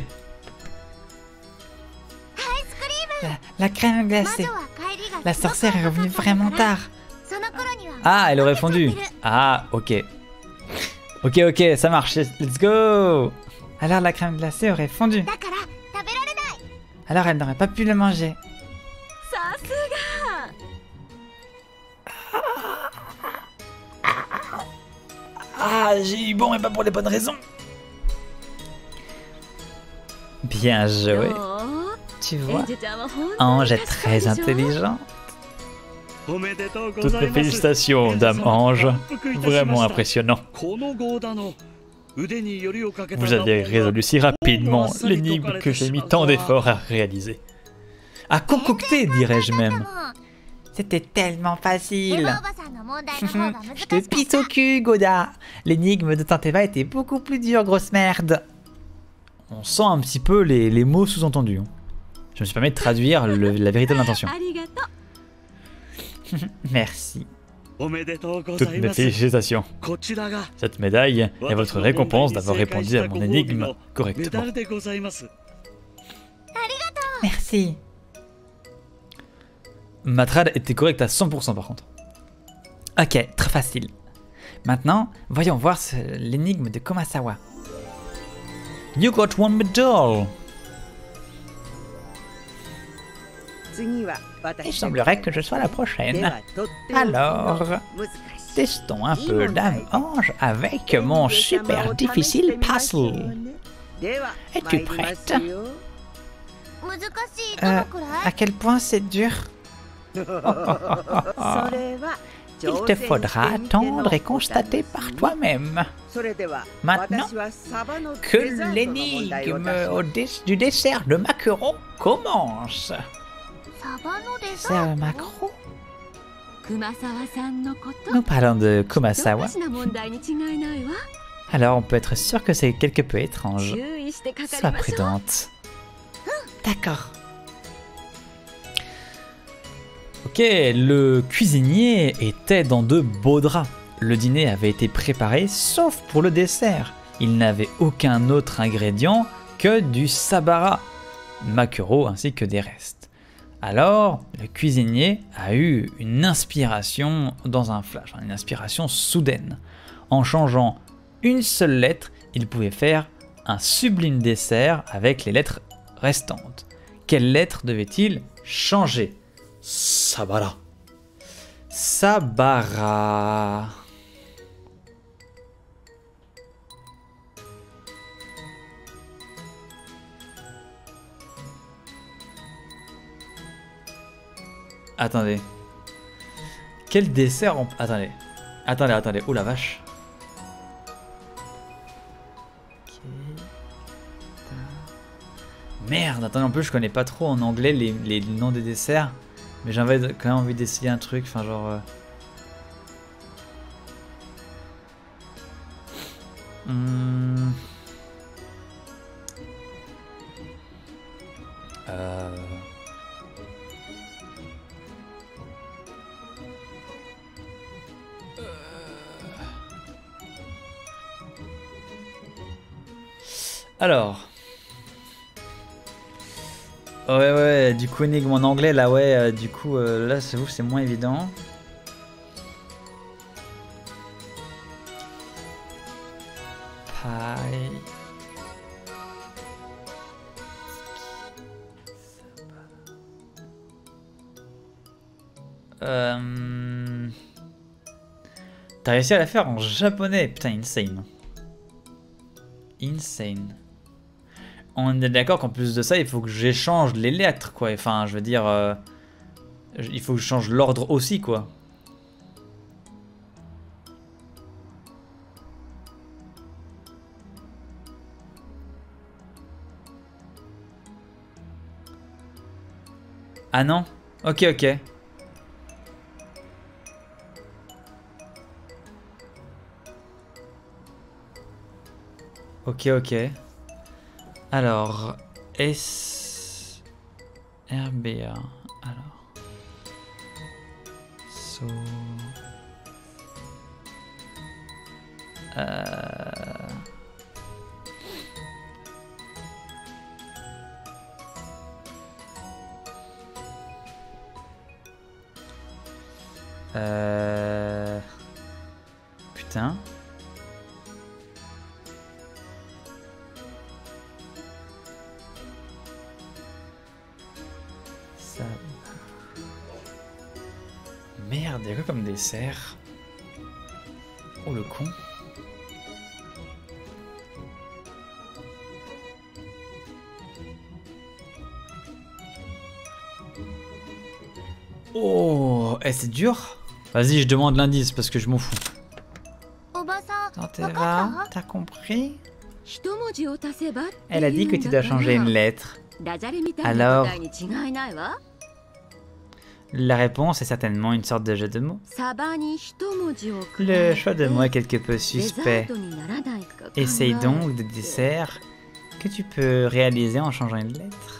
Speaker 1: La crème glacée. La sorcière est revenue vraiment tard. Ah, elle aurait fondu. Ah, ok. Ok, ok, ça marche. Let's go. Alors la crème glacée aurait fondu. Alors elle n'aurait pas pu le manger. Ah, j'ai eu bon, mais pas pour les bonnes raisons. Bien joué. Tu vois, Ange est très intelligent. Toutes mes félicitations, Dame Ange. Vraiment impressionnant. Vous avez résolu si rapidement l'énigme que j'ai mis tant d'efforts à réaliser. À concocter, dirais-je même. C'était tellement facile. Je te pisse au cul, Goda. L'énigme de Tante Eva était beaucoup plus dure, grosse merde. On sent un petit peu les mots sous-entendus. Je me suis permis de traduire la véritable intention. Merci. Toutes mes félicitations. Cette médaille est votre récompense d'avoir répondu à mon énigme correctement. Merci. Ma trad était correcte à 100% par contre. Ok, très facile. Maintenant, voyons voir l'énigme de Kumasawa. You got one medal. Il semblerait que je sois la prochaine. Alors, testons un peu Dame Ange avec mon super difficile puzzle. Es-tu prête? À quel point c'est dur? Il te faudra attendre et constater par toi-même. Maintenant que l'énigme du dessert de maquereau commence. Dessert de maquereau? Nous parlons de Kumasawa. Alors on peut être sûr que c'est quelque peu étrange. Sois prudente. D'accord. Ok, le cuisinier était dans de beaux draps. Le dîner avait été préparé sauf pour le dessert. Il n'avait aucun autre ingrédient que du sabara, maquereau ainsi que des restes. Alors, le cuisinier a eu une inspiration dans un flash, une inspiration soudaine. En changeant une seule lettre, il pouvait faire un sublime dessert avec les lettres restantes. Quelle lettre devait-il changer? Sabara. Sabara. Attendez. Quel dessert on... Attendez. Attendez. Oh la vache. Merde, attendez, en plus je connais pas trop en anglais les noms des desserts. Mais j'avais quand même envie d'essayer un truc, enfin genre... Alors... Ouais, du coup énigme en anglais là, ouais, du coup là c'est vous, c'est moins évident. Pie. T'as réussi à la faire en japonais, putain, insane. Insane. On est d'accord qu'en plus de ça, il faut que j'échange les lettres, quoi. Enfin, je veux dire... il faut que je change l'ordre aussi, quoi. Ah non? Ok. Ok, ok. Alors, S... RBA. Alors... So... Putain. Ça... Merde, il y a quoi comme dessert? Oh le con. Oh, c'est dur. Vas-y, je demande l'indice parce que je m'en fous. T'as compris? Elle a dit que tu dois changer une lettre. Alors, la réponse est certainement une sorte de jeu de mots. Le choix de mots est quelque peu suspect. Essaye donc des desserts que tu peux réaliser en changeant une lettre.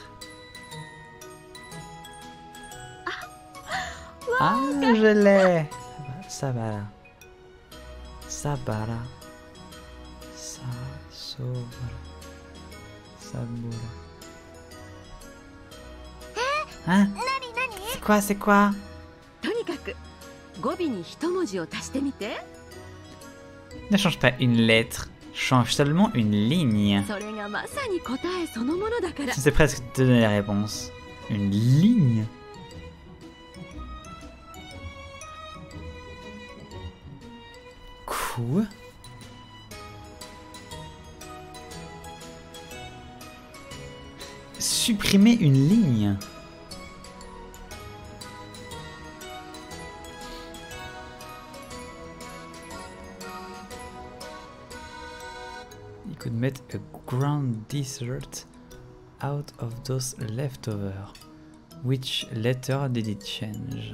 Speaker 1: Ah, je l'ai. Ça va là. Ça va là. Ça, so, voilà. Ça, voilà. Hein? C'est quoi? Ne change pas une lettre, change seulement une ligne. Je sais presque te donner la réponse. Une ligne? Quoi? Supprimer une ligne? You could make a ground dessert out of those leftovers. Which letter did it change?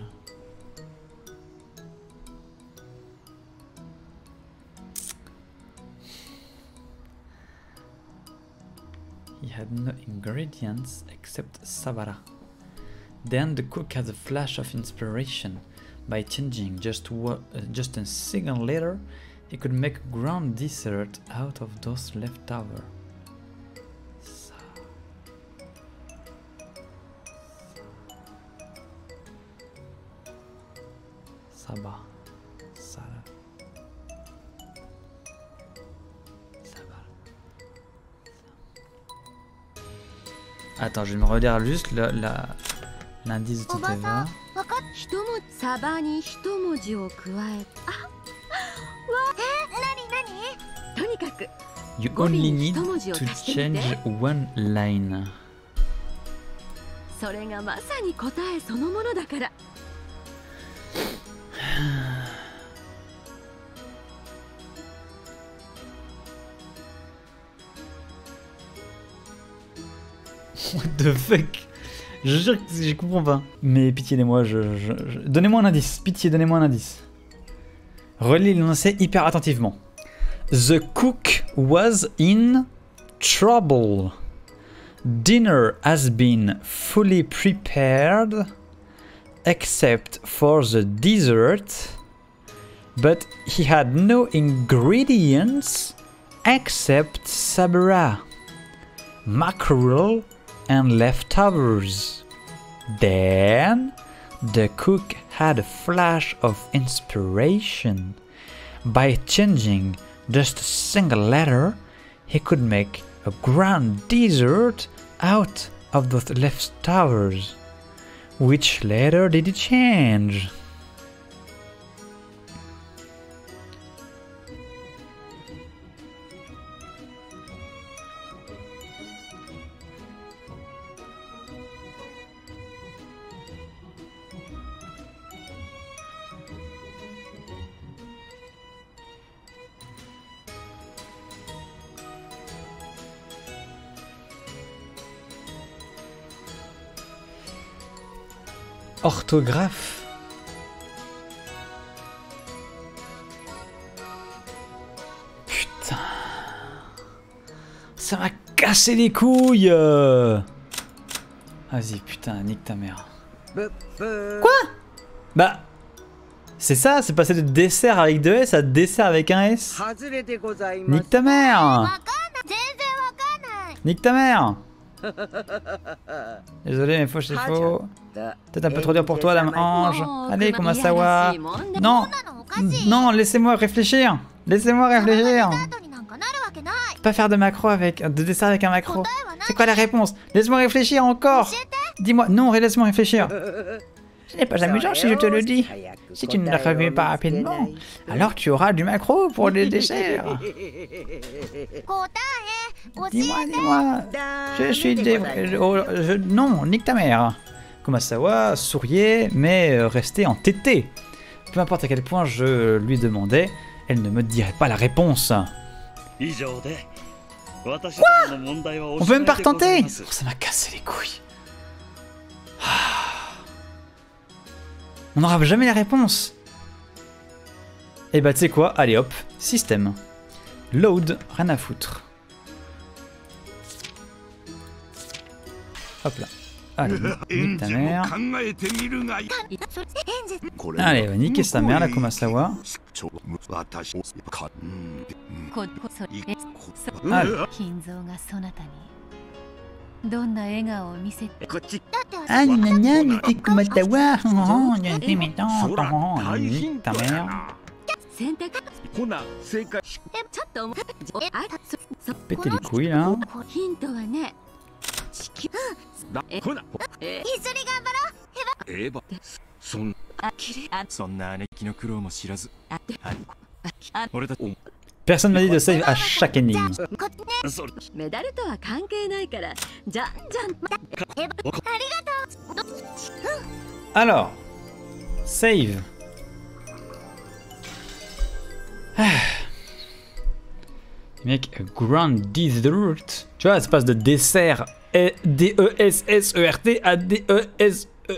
Speaker 1: He had no ingredients except sabara. Then the cook had a flash of inspiration. By changing just a single letter, he could make a ground dessert out of those leftovers. Saba. Sara. Attends, je vais me relire juste l'indice de tout à l'heure. You only need to change one line. What the fuck? Je jure que je comprends pas. Mais pitié de moi, donnez-moi un indice. Pitié, donnez-moi un indice. Relis l'énoncé hyper attentivement. The cook was in trouble. Dinner has been fully prepared, except for the dessert, but he had no ingredients except sabra, mackerel, and leftovers. Then the cook had a flash of inspiration. By changing just a single letter, he could make a grand dessert out of those leftovers. Which letter did he change? Orthographe. Putain. ça m'a cassé les couilles. Vas-y, putain, nique ta mère. Quoi? Bah, c'est ça, c'est passé de dessert avec 2 S à dessert avec un S. Nique ta mère. Nique ta mère. Désolé, mais c'est faux. Peut-être un peu trop dur pour toi, Dame Ange. Allez, Kumasawa. Non, non, laissez-moi réfléchir. Laissez-moi réfléchir. Pas faire de macro avec... de dessert avec un macro. C'est quoi la réponse? Laisse-moi réfléchir encore. Dis-moi... Non, laisse-moi réfléchir. Ce n'est pas amusant si je te le dis. Si tu ne le reviens pas rapidement, alors tu auras du macro pour les desserts. Dis-moi, dis-moi. Je suis... Non, nique ta mère. Kumasawa souriait, mais restait entêtée. Peu importe à quel point je lui demandais, elle ne me dirait pas la réponse. Quoi? On peut même pas retenter. Oh, ça m'a cassé les couilles. On n'aura jamais la réponse. Et bah tu sais quoi, allez hop, système. Load, rien à foutre. Hop là. Allez, nique ta mère. Allez, va niquer sa mère, la Kumasawa. Allez. Ah, gna gna, nique Kumasawa. Nique ta mère. Pétez les couilles là. Personne m'a dit de save à chaque énigme. Alors, save. Mec, grand dessert. Tu vois, ça passe de dessert D-E-S-S-E-R-T à D-E-S-E.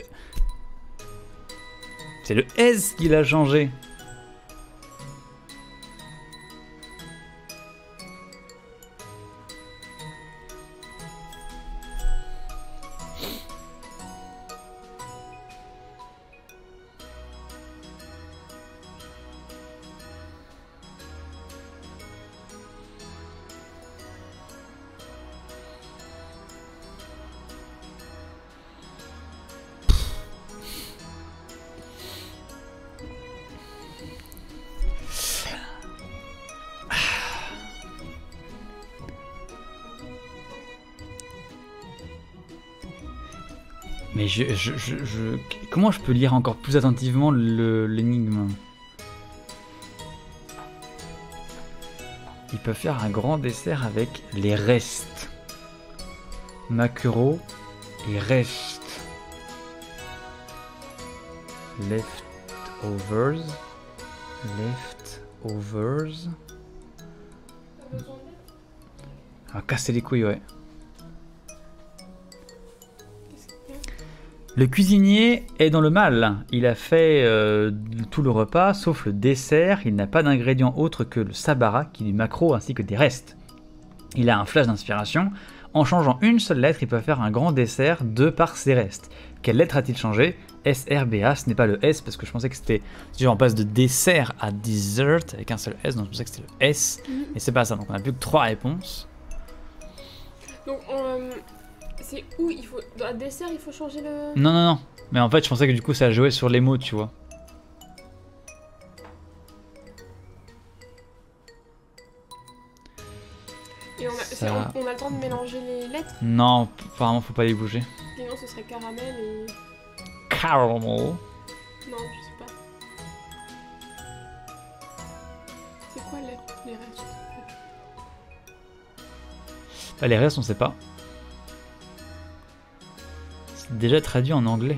Speaker 1: C'est le S qui l'a changé. Mais comment je peux lire encore plus attentivement l'énigme? Ils peuvent faire un grand dessert avec les restes. Maquereau et restes. Leftovers. Leftovers. Ah, casser les couilles, ouais. Le cuisinier est dans le mal. Il a fait tout le repas, sauf le dessert. Il n'a pas d'ingrédients autres que le sabara, qui est du maquereau, ainsi que des restes. Il a un flash d'inspiration. En changeant une seule lettre, il peut faire un grand dessert de par ses restes. Quelle lettre a-t-il changé? S-R-B-A, ce n'est pas le S, parce que je pensais que c'était... Genre on passe de dessert à dessert, avec un seul S, donc je pensais que c'était le S. Et c'est pas ça, donc on n'a plus que 3 réponses.
Speaker 3: Donc c'est où il faut... Dans un dessert, il faut changer le...
Speaker 1: Non, non, non. Mais en fait, je pensais que du coup, ça jouait sur les mots, tu vois.
Speaker 3: Et on a le temps de mélanger les lettres?
Speaker 1: Non, apparemment, faut pas les bouger.
Speaker 3: Sinon, ce serait caramel et...
Speaker 1: Caramel.
Speaker 3: Non, je sais pas. C'est quoi les restes?
Speaker 1: Bah, les restes, on sait pas. C'est déjà traduit en anglais.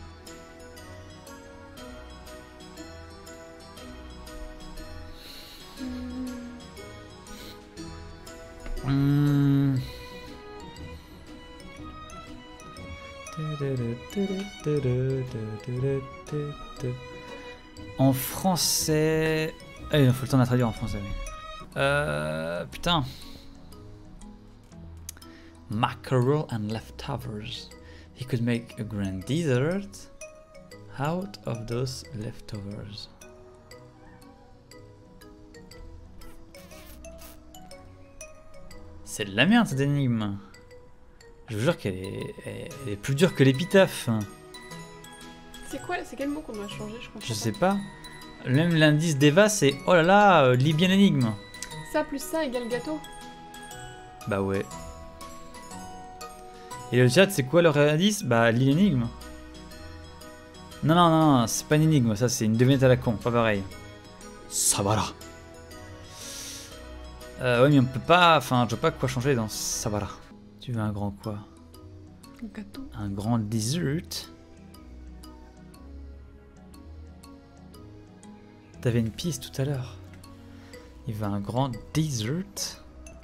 Speaker 1: En français... il faut le temps de la traduire en français, oui. Putain. mackerel and leftovers. He could make a grand dessert out of those leftovers. C'est de la merde cette énigme. Je vous jure qu'elle est plus dure que l'épitaphe.
Speaker 3: C'est quoi? C'est quel mot qu'on doit changer? Je comprends.
Speaker 1: Je sais pas. Même l'indice d'Eva c'est oh là là, lis bien l'énigme.
Speaker 3: Ça plus ça égale gâteau.
Speaker 1: Bah ouais. Et le chat c'est quoi leur indice? Bah lis l'énigme. Non non non, c'est pas une énigme, ça c'est une devinette à la con, pas pareil. Ça va là. Ouais mais on peut pas, enfin je vois pas quoi changer dans ça va là. Tu veux un grand quoi?
Speaker 3: Gâteau.
Speaker 1: Un grand dessert. T'avais une piste tout à l'heure. Il veut un grand dessert.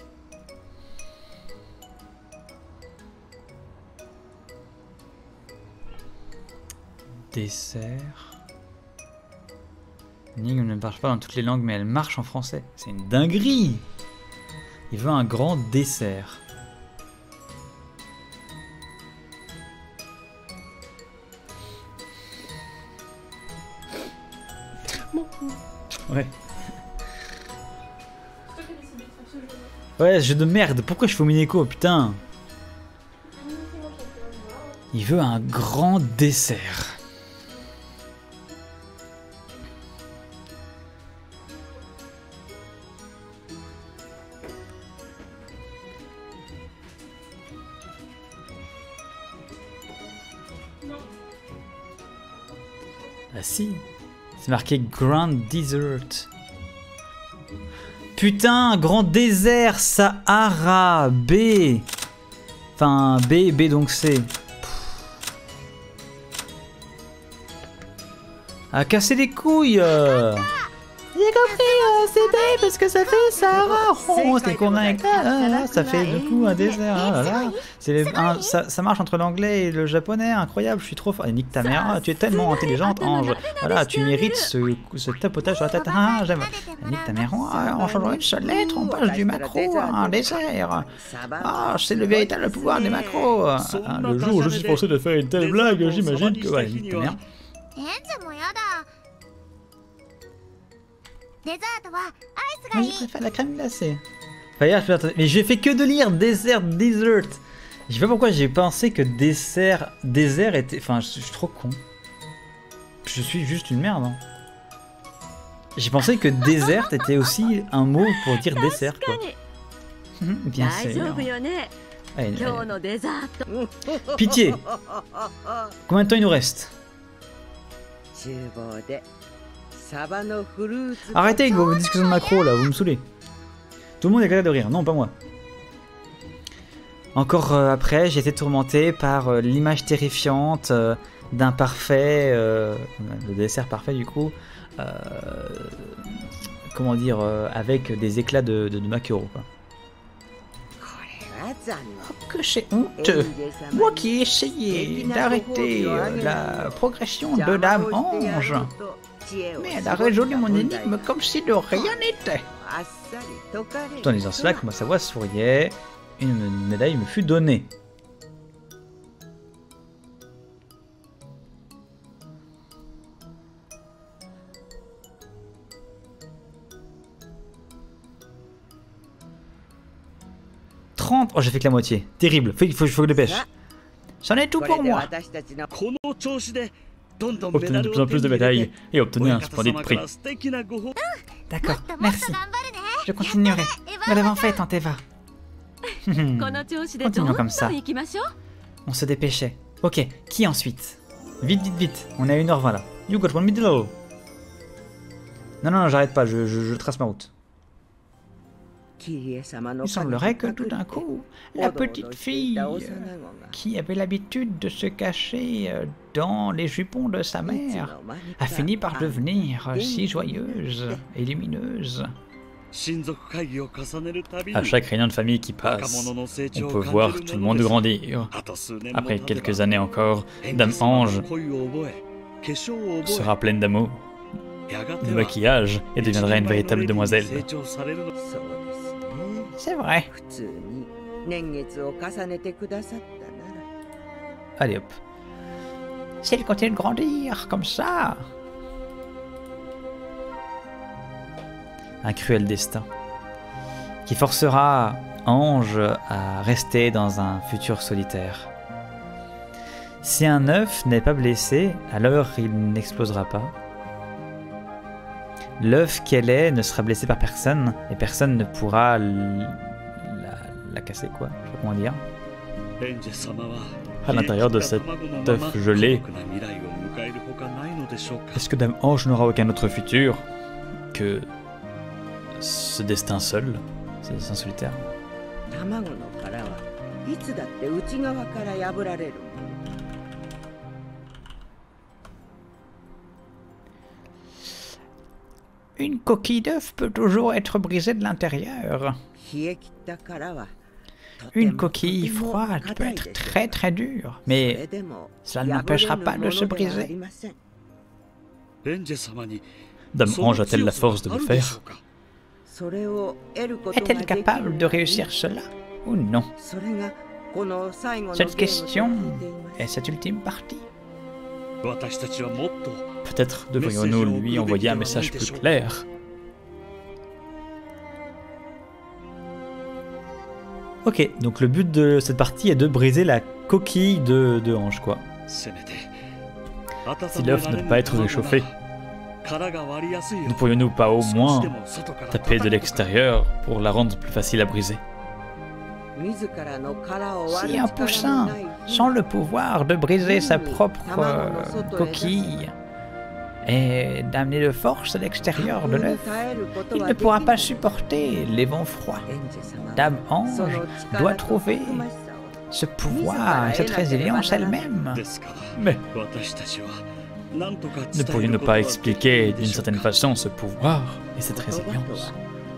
Speaker 1: Dessert. L'énigme ne marche pas dans toutes les langues, mais elle marche en français. C'est une dinguerie. Il veut un grand dessert.
Speaker 3: Bon.
Speaker 1: Ouais. Ouais, jeu de merde. Pourquoi je fais au Mineko, putain? Il veut un grand dessert. Ah si, c'est marqué Grand Dessert. Putain, Grand Désert, Sahara, B. Enfin, B donc C. À casser les couilles. J'ai compris, c'est B parce que ça fait Sahara. Oh, c'est correct. Ça fait du coup un désert. Ça marche entre l'anglais et le japonais. Incroyable, je suis trop fort. Et nique ta mère, tu es tellement intelligente, Ange. Voilà, tu mérites ce tapotage sur la tête. J'aime. Nique ta mère, en changeant une seule lettre, on passe du macro à un dessert. Ah, c'est le véritable pouvoir des macros. Le jour où je suis forcé de faire une telle blague, j'imagine que. Ouais, nique ta mère. Moi je préfère la crème glacée. Mais j'ai fait que de lire dessert. Je sais pas pourquoi j'ai pensé que dessert était. Enfin, je suis trop con. Je suis juste une merde. Hein. J'ai pensé que dessert était aussi un mot pour dire dessert quoi. Bien sûr. Allez. Pitié. Combien de temps il nous reste? Arrêtez avec vos discussions de macro là, vous me saoulez. Tout le monde est capable de rire, non pas moi. Encore après, j'ai été tourmenté par l'image terrifiante d'un parfait, le dessert parfait du coup, comment dire, avec des éclats de maquereau quoi. Que c'est honteux. Moi qui ai essayé d'arrêter la progression de Dame Ange. Mais elle a résolu mon énigme comme si de rien n'était. Tout en disant cela, comment sa voix souriait, une médaille me fut donnée. Oh, j'ai fait que la moitié. Terrible. Il faut que je dépêche. J'en ai tout pour moi. Obtenez de plus en plus de médailles et obtenez un splendide prix. D'accord, merci. Je continuerai. Nous l'avons fait, Tante Eva. Continuons comme ça. On se dépêchait. Ok, qui ensuite? Vite, vite, vite. On est à 1h20 là. You got one middle. Non, j'arrête pas. Je trace ma route. Il semblerait que tout d'un coup, la petite fille qui avait l'habitude de se cacher dans les jupons de sa mère a fini par devenir si joyeuse et lumineuse. À chaque réunion de famille qui passe, on peut voir tout le monde grandir. Après quelques années encore, Dame Ange sera pleine d'amour, de maquillage et deviendra une véritable demoiselle. C'est vrai. Allez hop. Si elle continue de grandir comme ça. Un cruel destin qui forcera Ange à rester dans un futur solitaire. Si un œuf n'est pas blessé, alors il n'explosera pas. L'œuf qu'elle est ne sera blessé par personne et personne ne pourra la casser, quoi. Je sais pas comment dire. À l'intérieur de cet œuf gelé, est-ce que Dame Ange n'aura aucun autre futur que ce destin seul, ce destin solitaire? Une coquille d'œuf peut toujours être brisée de l'intérieur. Une coquille froide peut être très très dure, mais cela ne l'empêchera pas de se briser. Dame Ange a-t-elle la force de le faire? Est-elle capable de réussir cela ou non? Cette question est cette ultime partie. Peut-être devrions-nous lui envoyer un message plus clair. Ok, donc le but de cette partie est de briser la coquille de Ange, quoi. Si l'œuf ne peut pas être réchauffé, ne pourrions-nous pas au moins taper de l'extérieur pour la rendre plus facile à briser? Si un poussin, sans le pouvoir de briser sa propre coquille et d'amener de force à l'extérieur de l'œuf, il ne pourra pas supporter les vents froids. Dame Ange doit trouver ce pouvoir et cette résilience elle-même. Mais ne pourrions-nous pas expliquer d'une certaine façon ce pouvoir et cette résilience?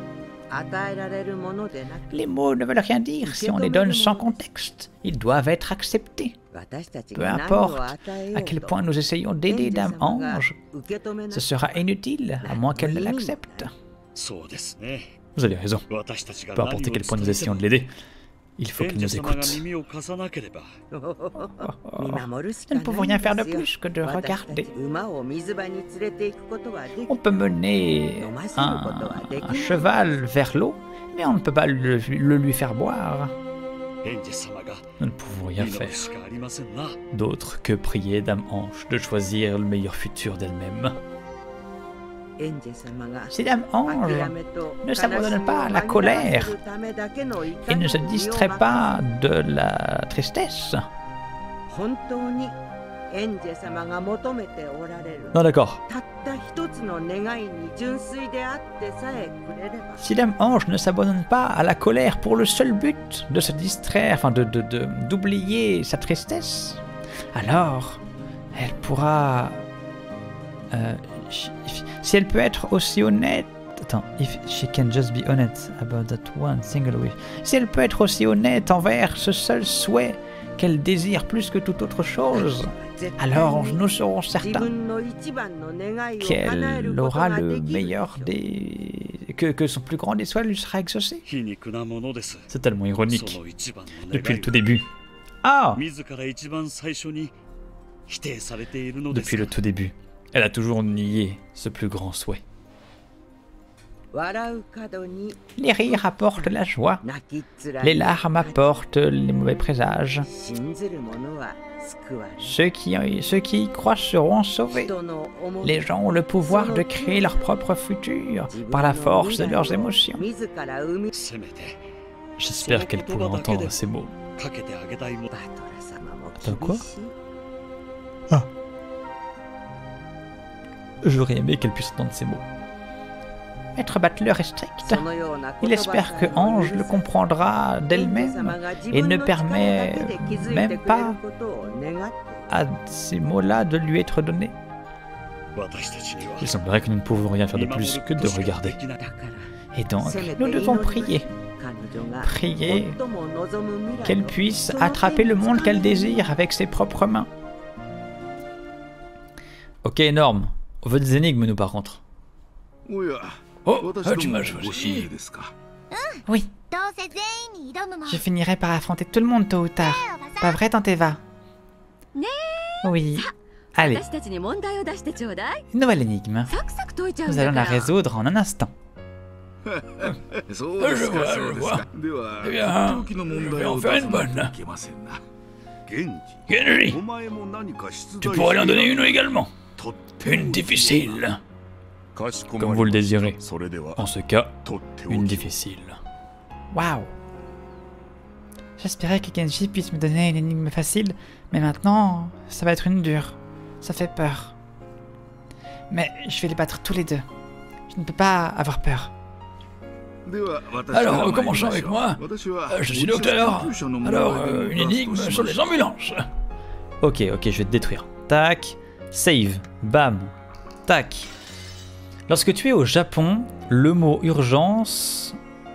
Speaker 1: Les mots ne veulent rien dire si on les donne sans contexte. Ils doivent être acceptés. Peu importe à quel point nous essayons d'aider Dame Ange, ce sera inutile à moins qu'elle ne l'accepte. Vous avez raison. Peu importe à quel point nous essayons de l'aider, il faut qu'il nous écoute. Nous ne pouvons rien faire de plus que de regarder. On peut mener un cheval vers l'eau, mais on ne peut pas le lui faire boire. Nous ne pouvons rien faire d'autre que prier Dame Ange de choisir le meilleur futur d'elle-même. Si Dame Ange ne s'abandonne pas à la colère et ne se distrait pas de la tristesse. Non, d'accord. Si Dame Ange ne s'abandonne pas à la colère pour le seul but de se distraire, enfin d'oublier sa tristesse, alors elle pourra... si elle peut être aussi honnête... Attends, if she can just be honest about that one single wish. Si elle peut être aussi honnête envers ce seul souhait qu'elle désire plus que toute autre chose, alors nous serons certains qu'elle aura le meilleur des... que son plus grand des souhaits lui sera exaucé. C'est tellement ironique. Depuis le tout début. Ah! Depuis le tout début, elle a toujours nié ce plus grand souhait. Les rires apportent la joie, les larmes apportent les mauvais présages. Ceux qui y croient seront sauvés. Les gens ont le pouvoir de créer leur propre futur par la force de leurs émotions. J'espère qu'elle pourra entendre ces mots. Attends, quoi? Ah. J'aurais aimé qu'elle puisse entendre ces mots. Maître Battler est strict. Il espère que Ange le comprendra d'elle-même et ne permet même pas à ces mots-là de lui être donnés. Il semblerait que nous ne pouvons rien faire de plus que de regarder. Et donc, nous devons prier. Prier qu'elle puisse attraper le monde qu'elle désire avec ses propres mains. Ok, énorme. On veut des énigmes, nous, par contre.
Speaker 2: Oh, tu m'as choisi.
Speaker 1: Oui, Je finirai par affronter tout le monde tôt ou tard. Pas vrai, Tante Eva? Oui. Allez, une nouvelle énigme. Nous allons la résoudre en un instant.
Speaker 2: Je vois. Eh bien, je vais en faire une bonne. Genji, tu pourrais en donner une également. Une difficile. Comme vous le désirez. En ce cas, une difficile.
Speaker 1: Waouh. J'espérais que Genji puisse me donner une énigme facile, mais maintenant, ça va être une dure. Ça fait peur. Mais je vais les battre tous les deux. Je ne peux pas avoir peur.
Speaker 2: Alors, commençons avec moi. Je suis docteur. Alors, une énigme sur les ambulances.
Speaker 1: Ok, je vais te détruire. Tac. Save. Bam. Tac. Lorsque tu es au Japon, le mot urgence...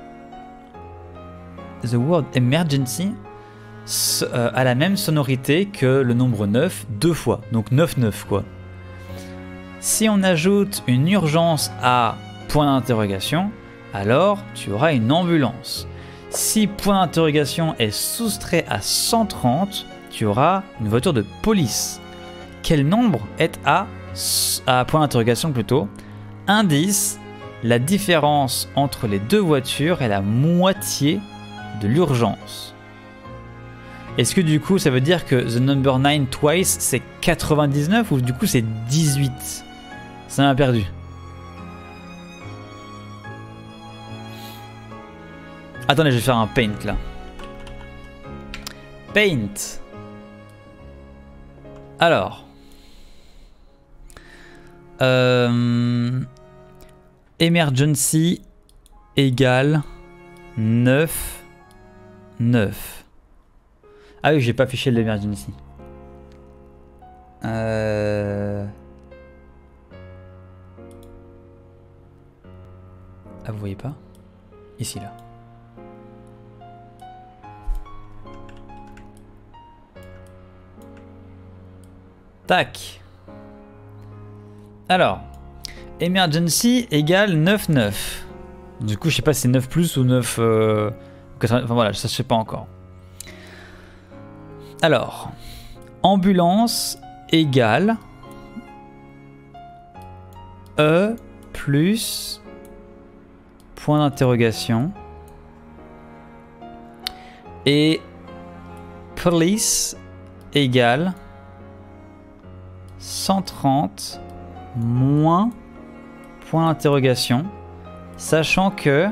Speaker 1: The word emergency a la même sonorité que le nombre 9 deux fois. Donc 9-9 quoi. Si on ajoute une urgence à point d'interrogation, alors tu auras une ambulance. Si point d'interrogation est soustrait à 130, tu auras une voiture de police. Quel nombre est à point d'interrogation plutôt? Indice, la différence entre les deux voitures est la moitié de l'urgence. Est-ce que du coup ça veut dire que the number 9 twice c'est 99 ou du coup c'est 18? Ça m'a perdu. Attendez, je vais faire un paint là. Paint. Alors. Emergency égale 9. Ah oui, j'ai pas affiché l'emergency. Ah, vous voyez pas? Ici, là. Tac. Alors, emergency égale 9-9. Du coup, je sais pas si c'est 9 plus ou 9... Enfin voilà, ça je sais pas encore. Alors, ambulance égale E plus point d'interrogation et police égale 130 moins point d'interrogation, sachant que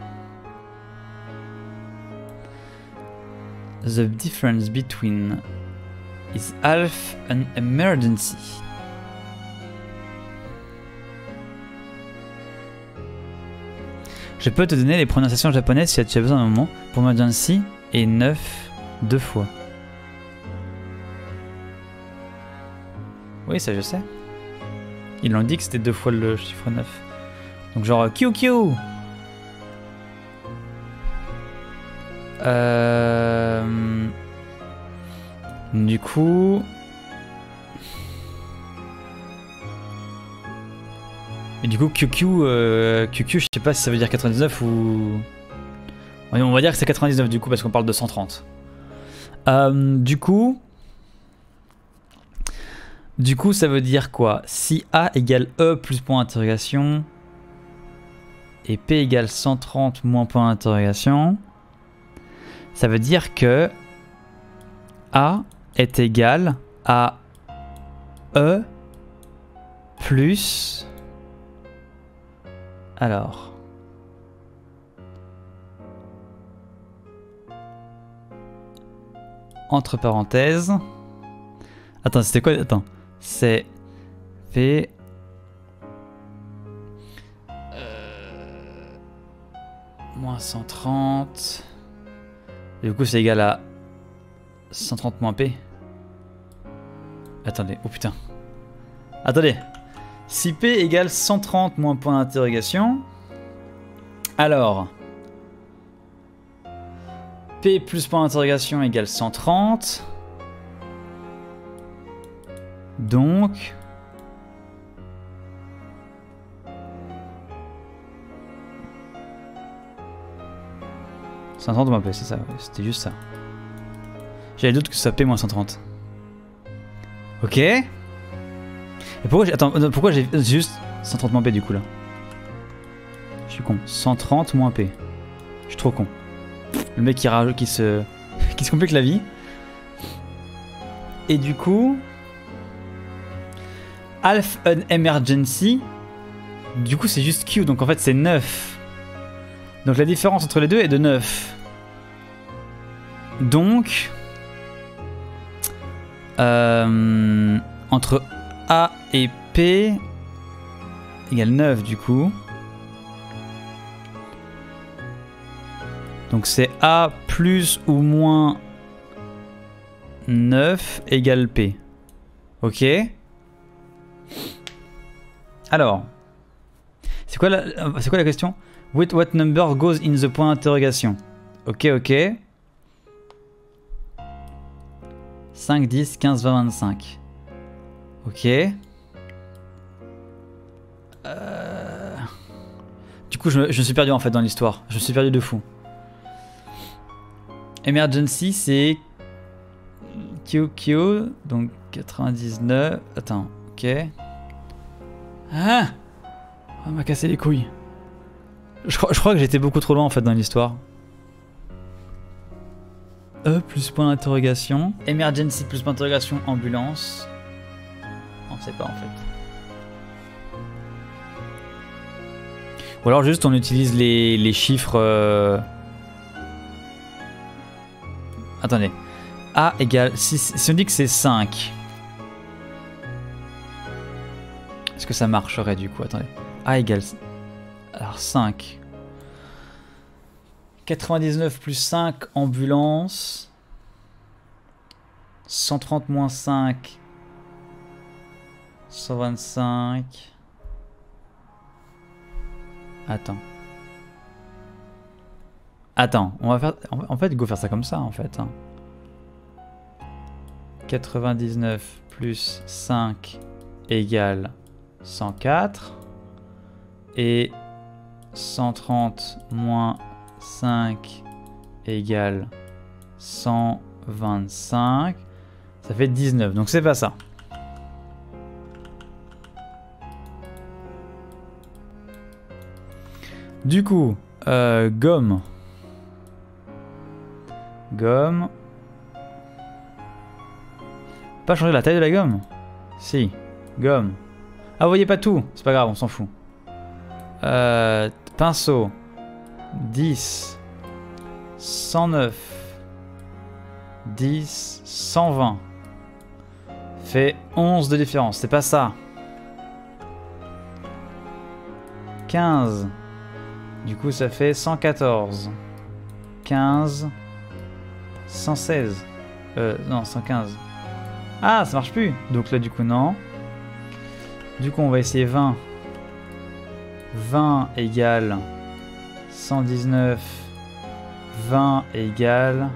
Speaker 1: the difference between is half an emergency. Je peux te donner les prononciations japonaises si tu as besoin d'un moment. Pour emergency et 9 deux fois. Oui, ça je sais. Ils l'ont dit que c'était deux fois le chiffre 9. Donc genre QQ. Du coup... Et du coup QQ, QQ, je sais pas si ça veut dire 99 ou... On va dire que c'est 99 du coup parce qu'on parle de 130. Du coup ça veut dire quoi? Si A égale E plus point d'interrogation et P égale 130 moins point d'interrogation, ça veut dire que A est égal à E plus... Alors... Entre parenthèses... Attends, c'était quoi? Attends. C'est V... moins 130... Du coup, c'est égal à 130 moins P. Attendez, oh putain. Attendez. Si P égale 130 moins point d'interrogation, alors P plus point d'interrogation égale 130. Donc... 130 moins P, c'est ça, ouais, c'était juste ça. J'avais le doute que ça P moins 130. Ok. Et pourquoi j'ai... Attends, pourquoi j'ai juste 130 moins P du coup là? Je suis con. 130 moins P. Je suis trop con. Le mec qui rajoute, qui se complique la vie. Et du coup... Half an emergency. Du coup c'est juste Q, donc en fait c'est 9. Donc la différence entre les deux est de 9. Donc... entre A et P égale 9 du coup. Donc c'est A plus ou moins 9 égale P. Ok. Alors. C'est quoi la question? With what number goes in the point d'interrogation? Ok, ok. 5, 10, 15, 20, 25. Ok. Du coup, je me suis perdu en fait dans l'histoire. Je me suis perdu de fou. Emergency, c'est QQ, donc 99. Attends, ok. Ah, on m'a cassé les couilles. Je crois que j'étais beaucoup trop loin en fait dans l'histoire. E plus point d'interrogation. Emergency plus point d'interrogation, ambulance. On sait pas en fait. Ou alors juste on utilise les chiffres... Attendez. A égale... Si on dit que c'est 5. Est-ce que ça marcherait du coup? Attendez. A égale... Alors 5. 99 plus 5, ambulance. 130 moins 5. 125. Attends, on va faire... En fait, go faire ça comme ça, en fait. 99 plus 5 égale 104. Et 130 moins 5 égale 125. Ça fait 19, donc c'est pas ça. Du coup, gomme. Gomme. Pas changer la taille de la gomme? Si. Gomme. Ah, vous voyez pas tout. C'est pas grave, on s'en fout. Pinceau. 10. 109. 10. 120. Fait 11 de différence. C'est pas ça. 15. Du coup, ça fait 114. 15. 116. Non, 115. Ah, ça marche plus. Donc là, du coup, non. Du coup, on va essayer 20. 20 égale 119. 20 égale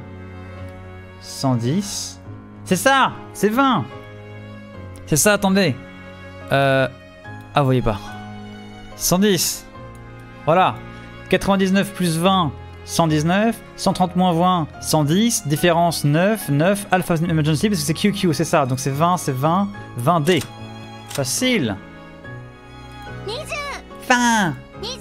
Speaker 1: 110. C'est ça! C'est 20! C'est ça, attendez. Ah, vous voyez pas. 110. Voilà. 99 plus 20, 119. 130 moins 20, 110. Différence 9, 9. Alpha emergency parce que c'est QQ, c'est ça. Donc c'est 20, c'est 20. 20D. Facile. Fin.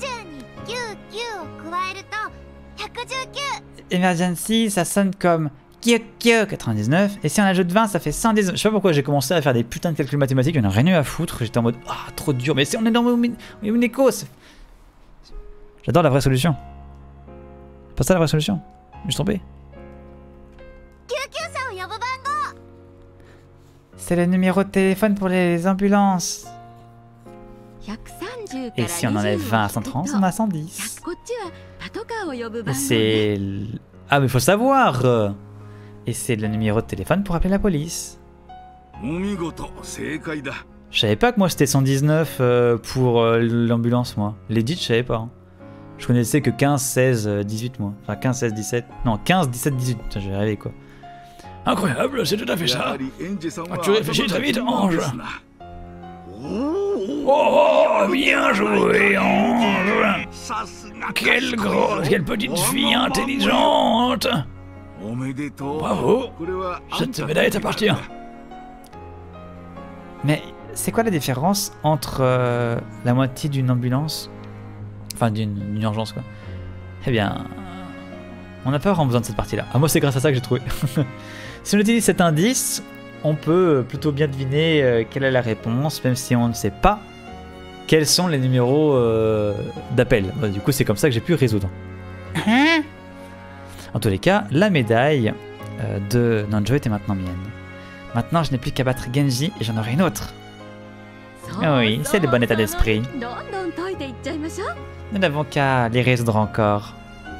Speaker 1: Emergency, ça sonne comme QQ 99. Et si on ajoute 20, ça fait 110. Je sais pas pourquoi j'ai commencé à faire des putains de calculs mathématiques. J'en ai rien eu à foutre. J'étais en mode, ah, trop dur. Mais si on est dans mon écho. J'adore la vraie solution. Pas ça la vraie solution. Je me suis trompé. C'est le numéro de téléphone pour les ambulances. Et si on enlève 20 à 130, on a 110. Et c'est... Ah mais faut savoir. Et c'est le numéro de téléphone pour appeler la police. Je savais pas que moi c'était 119 pour l'ambulance moi. Legit je savais pas. Hein. Je connaissais que 15, 16, 18 moi. Enfin 15, 16, 17. Non 15, 17, 18. Putain j'ai rêvé quoi.
Speaker 2: Incroyable, c'est tout à fait ça. Tu réfléchis très vite, Ange. Oh, Oh, bien joué, Ange. Quelle petite fille intelligente. Bravo. Cette médaille t'appartient.
Speaker 1: Mais c'est quoi la différence entre la moitié d'une ambulance, enfin d'une urgence quoi? Eh bien, on n'a pas vraiment besoin de cette partie-là. Ah, moi c'est grâce à ça que j'ai trouvé. Si on utilise cet indice, on peut plutôt bien deviner quelle est la réponse, même si on ne sait pas quels sont les numéros d'appel. Bah, du coup, c'est comme ça que j'ai pu résoudre. En tous les cas, la médaille de Nanjo était maintenant mienne. Maintenant, je n'ai plus qu'à battre Genji et j'en aurai une autre. Oui, c'est le bon état d'esprit. Nous n'avons qu'à les résoudre encore.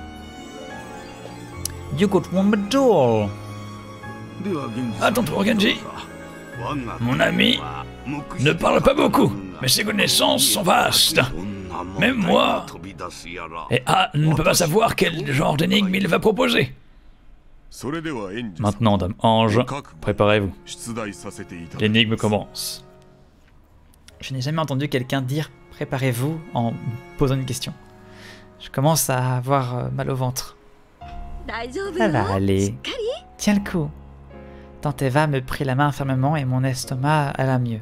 Speaker 1: You got one duel.
Speaker 2: À ton tour, Genji. Mon ami ne parle pas beaucoup, mais ses connaissances sont vastes. Même moi. Et ne peut pas savoir quel genre d'énigme il va proposer.
Speaker 1: Maintenant, Dame Ange, préparez-vous. L'énigme commence. Je n'ai jamais entendu quelqu'un dire « préparez-vous » en posant une question. Je commence à avoir mal au ventre. Ça va aller. Tiens le coup. Tante Eva me prit la main fermement et mon estomac alla mieux.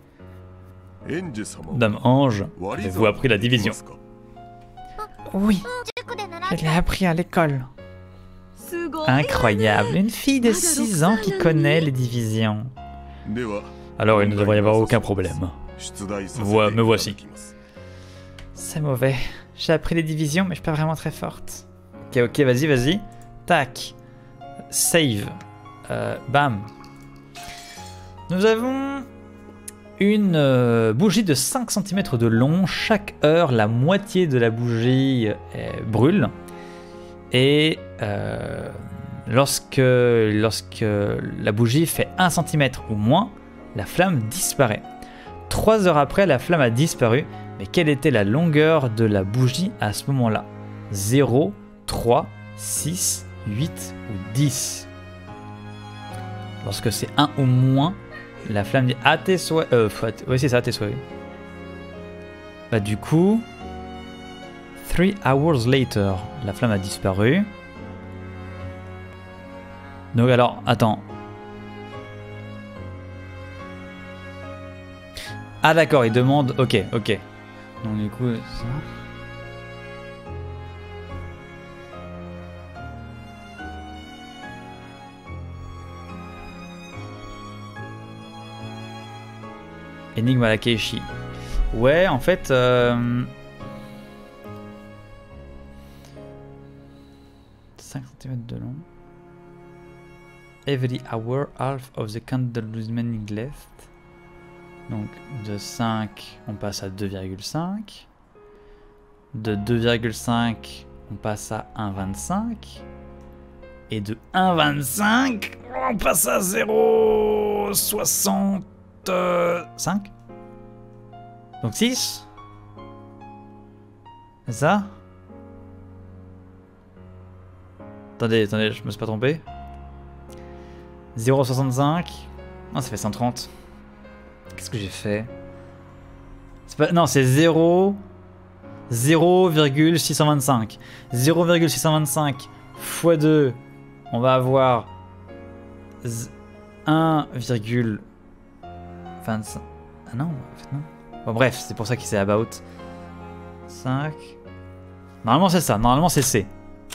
Speaker 2: Dame Ange, avez-vous appris la division?
Speaker 1: Oui, je l'ai appris à l'école. Incroyable, une fille de 6 ans qui connaît les divisions.
Speaker 2: Alors il ne devrait y avoir aucun problème. Me voici.
Speaker 1: C'est mauvais. J'ai appris les divisions, mais je suis pas vraiment très forte. Ok, vas-y. Tac. Save. Bam. Nous avons une bougie de 5 cm de long. Chaque heure, la moitié de la bougie brûle. Et lorsque la bougie fait 1 cm ou moins, la flamme disparaît. 3 heures après, la flamme a disparu. Mais quelle était la longueur de la bougie à ce moment-là? 0, 3, 6, 8 ou 10? Lorsque c'est 1 ou moins, la flamme dit à tes souhaits. Oui, c'est ça, à tes souhaits. Bah, du coup, 3 hours later, la flamme a disparu. Donc, alors, attends. Ah, d'accord, il demande. Ok. Donc, du coup, ça. Énigme à la Keishi. Ouais, en fait... 5 cm de long. Every hour, half of the candle remaining left. Donc, de 5, on passe à 2,5. De 2,5, on passe à 1,25. Et de 1,25, on passe à 0,65. Donc 6. C'est ça? Attendez, je me suis pas trompé. 0,65. Non, ça fait 130. Qu'est-ce que j'ai fait? Non, c'est 0,625. 0,625 fois 2, on va avoir 1,25. Ah non, en fait non. Bon, bref, c'est pour ça qu'il s'est about. 5. Normalement c'est ça, normalement c'est C.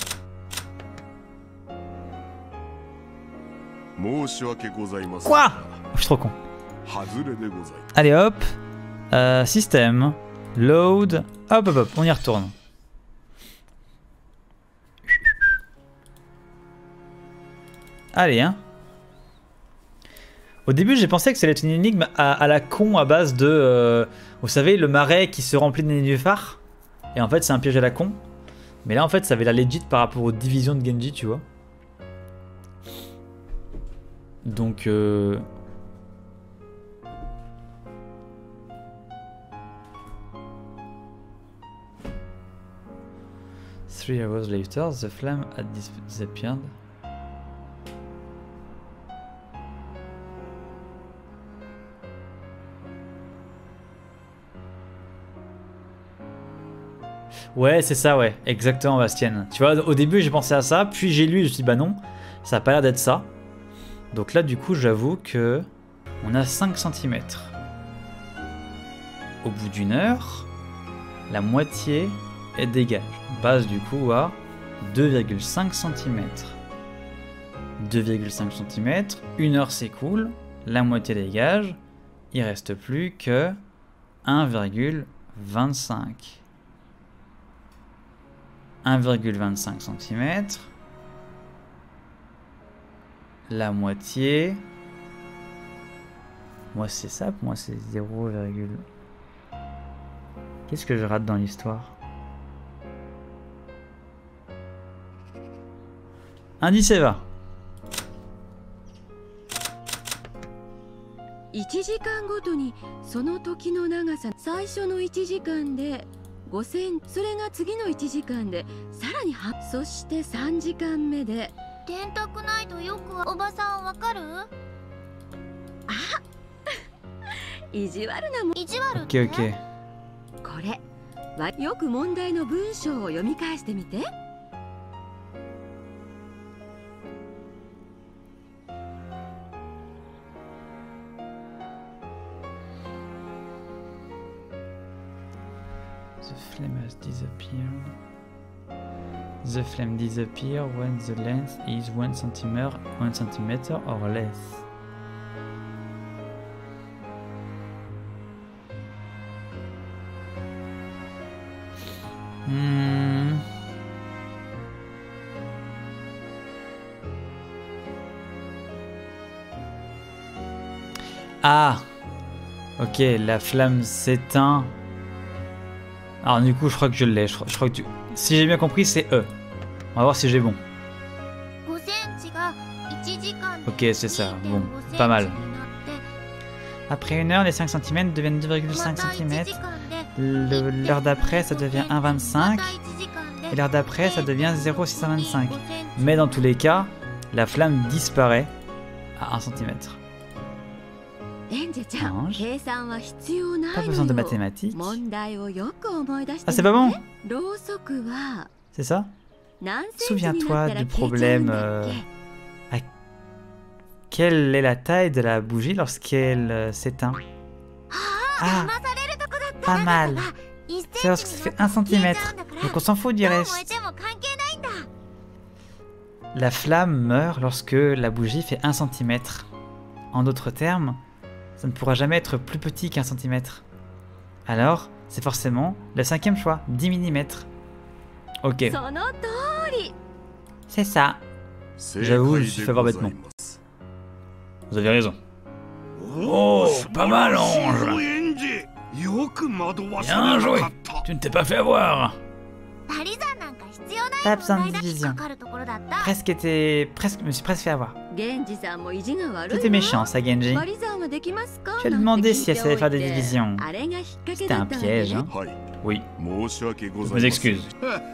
Speaker 1: Quoi? Je suis trop con. Allez hop. Système. Load. Hop, on y retourne. Allez, hein. Au début, j'ai pensé que ça allait être une énigme à la con à base de... vous savez, le marais qui se remplit de nénuphars. Et en fait, c'est un piège à la con. Mais là, en fait, ça avait la legit par rapport aux divisions de Genji, tu vois. Donc... 3 hours later, the flame had disappeared. Ouais, c'est ça, ouais. Exactement, Bastien. Tu vois, au début, j'ai pensé à ça, puis j'ai lu et je me suis dit, bah non, ça a pas l'air d'être ça. Donc là, du coup, j'avoue que on a 5 cm. Au bout d'une heure, la moitié est dégage. On passe du coup à 2,5 cm. 2,5 cm, une heure s'écoule, la moitié dégage, il reste plus que 1,25. 1,25 cm. La moitié. Moi c'est ça, pour moi c'est 0, qu'est-ce que je rate dans l'histoire? Indice Eva.
Speaker 4: 1時間ごとにその時の長さ、最初の1時間で5センチ、それが次の1時間でさらに8、そして3時間目で
Speaker 5: 電卓ないとよくおばさんわかる？
Speaker 4: 意地悪なもん。
Speaker 5: 意地悪って？
Speaker 1: Ok.
Speaker 4: これはよく問題の文章を読み返してみて。
Speaker 1: The flame has disappeared. The flame disappears when the length is 1 centimeter or less. Ah, ok, la flamme s'éteint. Alors du coup, je crois que je l'ai. Je crois que si j'ai bien compris, c'est E. On va voir si j'ai bon. Ok, c'est ça. Bon, pas mal. Après une heure, les 5 cm deviennent 2,5 cm. L'heure d'après, ça devient 1,25. Et l'heure d'après, ça devient 0,625. Mais dans tous les cas, la flamme disparaît à 1 cm. Ange. Pas besoin de mathématiques. Ah, c'est pas bon? C'est ça? Souviens-toi du problème. Quelle est la taille de la bougie lorsqu'elle s'éteint? Ah, pas mal. C'est lorsque ça fait 1 cm. Donc on s'en fout du reste. La flamme meurt lorsque la bougie fait 1 cm. En d'autres termes, ça ne pourra jamais être plus petit qu'1 cm. Alors, c'est forcément le 5e choix, 10 mm. Ok. C'est ça. J'avoue, je me suis fait avoir bêtement. Vous avez raison.
Speaker 2: Oh, pas mal, Ange. Bien joué. Tu ne t'es pas fait avoir.
Speaker 1: Pas besoin de division. Je me suis presque fait avoir. C'était méchant, ça, Genji. Je lui ai demandé si elle savait faire des divisions. C'était un piège, hein. Oui. Je m'excuse.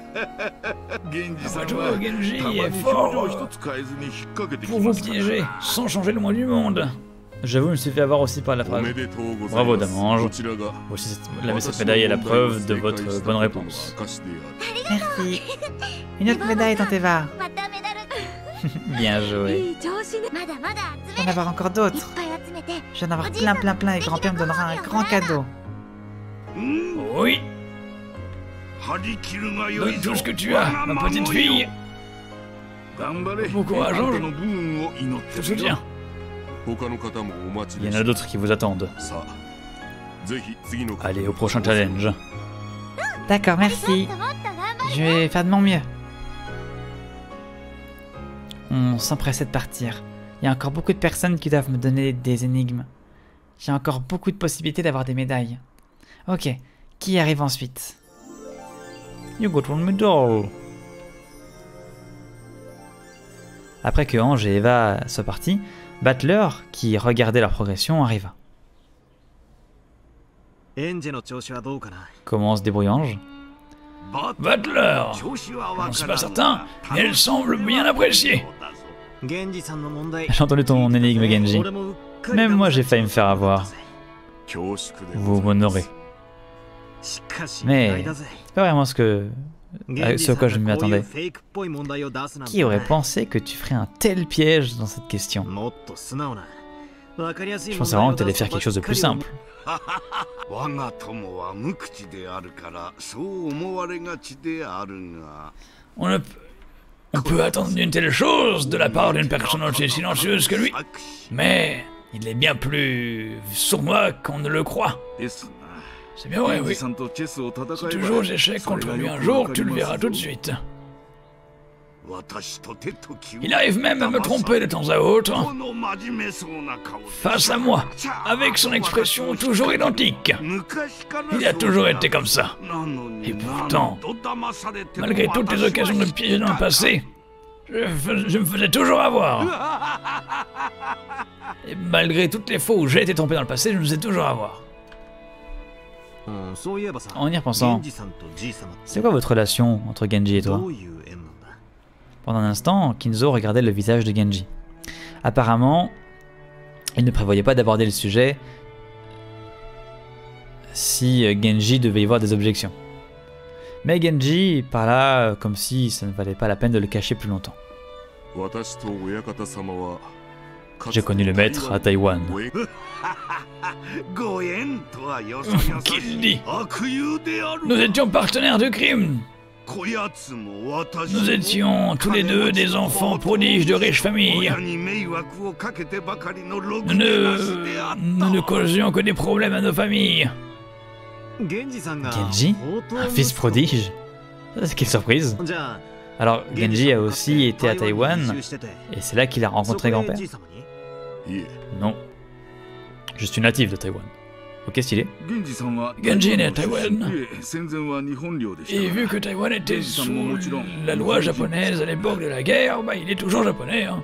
Speaker 2: Genji est fort pour vous piéger, sans changer le moins du monde.
Speaker 1: J'avoue, je me suis fait avoir aussi par la phrase. Bravo, Dame Ange. Cette médaille est la preuve de votre bonne réponse. Merci. Une autre médaille, Tante Eva. Bien joué. Je vais en avoir encore d'autres. Je vais en avoir plein et grand-père me donnera un grand cadeau.
Speaker 2: Oui. Donne tout ce que tu as, ma petite fille. Bon courage, Ange. Je te soutiens.
Speaker 1: Il y en a d'autres qui vous attendent. Allez, au prochain challenge. D'accord, merci. Je vais faire de mon mieux. On s'empressait de partir. Il y a encore beaucoup de personnes qui doivent me donner des énigmes. J'ai encore beaucoup de possibilités d'avoir des médailles. Ok, qui arrive ensuite?
Speaker 2: You got one medal.
Speaker 1: Après que Ange et Eva soient partis, Battler, qui regardait leur progression, arriva. Comment se débrouille Ange?
Speaker 2: Battler, je ne suis pas certain, mais elle semble bien appréciée.
Speaker 1: J'ai entendu ton énigme, Genji. Même moi, j'ai failli me faire avoir. Vous m'honorez. Mais c'est pas vraiment ce à quoi je m'y attendais. Qui aurait pensé que tu ferais un tel piège dans cette question? Je pensais vraiment que tu allais faire quelque chose de plus simple.
Speaker 2: On peut attendre une telle chose de la part d'une personne aussi silencieuse que lui, mais il est bien plus sournois qu'on ne le croit. C'est bien vrai, oui. Si tu joues aux échecs contre lui un jour, tu le verras tout de suite. Il arrive même à me tromper de temps à autre, face à moi, avec son expression toujours identique. Il a toujours été comme ça. Et pourtant, malgré toutes les occasions de piéger dans le passé, je me faisais toujours avoir. Et malgré toutes les fois où j'ai été trompé dans le passé, je me faisais toujours avoir. En y repensant, c'est quoi votre relation entre Genji et toi? Pendant un instant, Kinzo regardait le visage de Genji. Apparemment, il ne prévoyait pas d'aborder le sujet si Genji devait y voir des objections. Mais Genji parla comme si ça ne valait pas la peine de le cacher plus longtemps. J'ai connu le maître à Taïwan. Qu'il dit? Nous étions partenaires de crime. Nous étions tous les deux des enfants prodiges de riches familles. Nous ne causions que des problèmes à nos familles.
Speaker 1: Genji? Un fils prodige? Quelle surprise! Alors, Genji a aussi été à Taïwan, et c'est là qu'il a rencontré grand-père? Non. Je suis natif de Taïwan. Ok, stylé.
Speaker 2: Genji est né à Taïwan. Et vu que Taïwan était sous la loi japonaise à l'époque de la guerre, bah il est toujours japonais. Hein.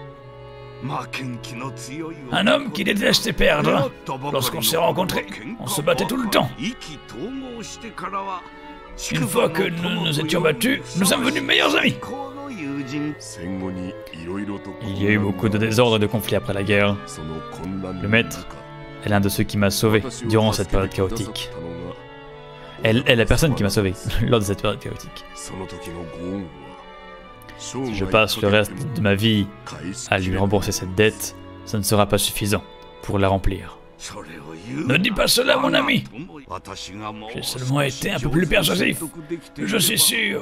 Speaker 2: Un homme qui détestait perdre. Lorsqu'on s'est rencontrés, on se battait tout le temps. Une fois que nous nous étions battus, nous sommes devenus meilleurs amis.
Speaker 1: Il y a eu beaucoup de désordre et de conflits après la guerre. Le maître est l'un de ceux qui m'a sauvé durant cette période chaotique. Elle est la personne qui m'a sauvé lors de cette période chaotique. Si je passe le reste de ma vie à lui rembourser cette dette, ça ne sera pas suffisant pour la remplir.
Speaker 2: Ne dis pas cela, mon ami. J'ai seulement été un peu plus persuasif. Je suis sûr.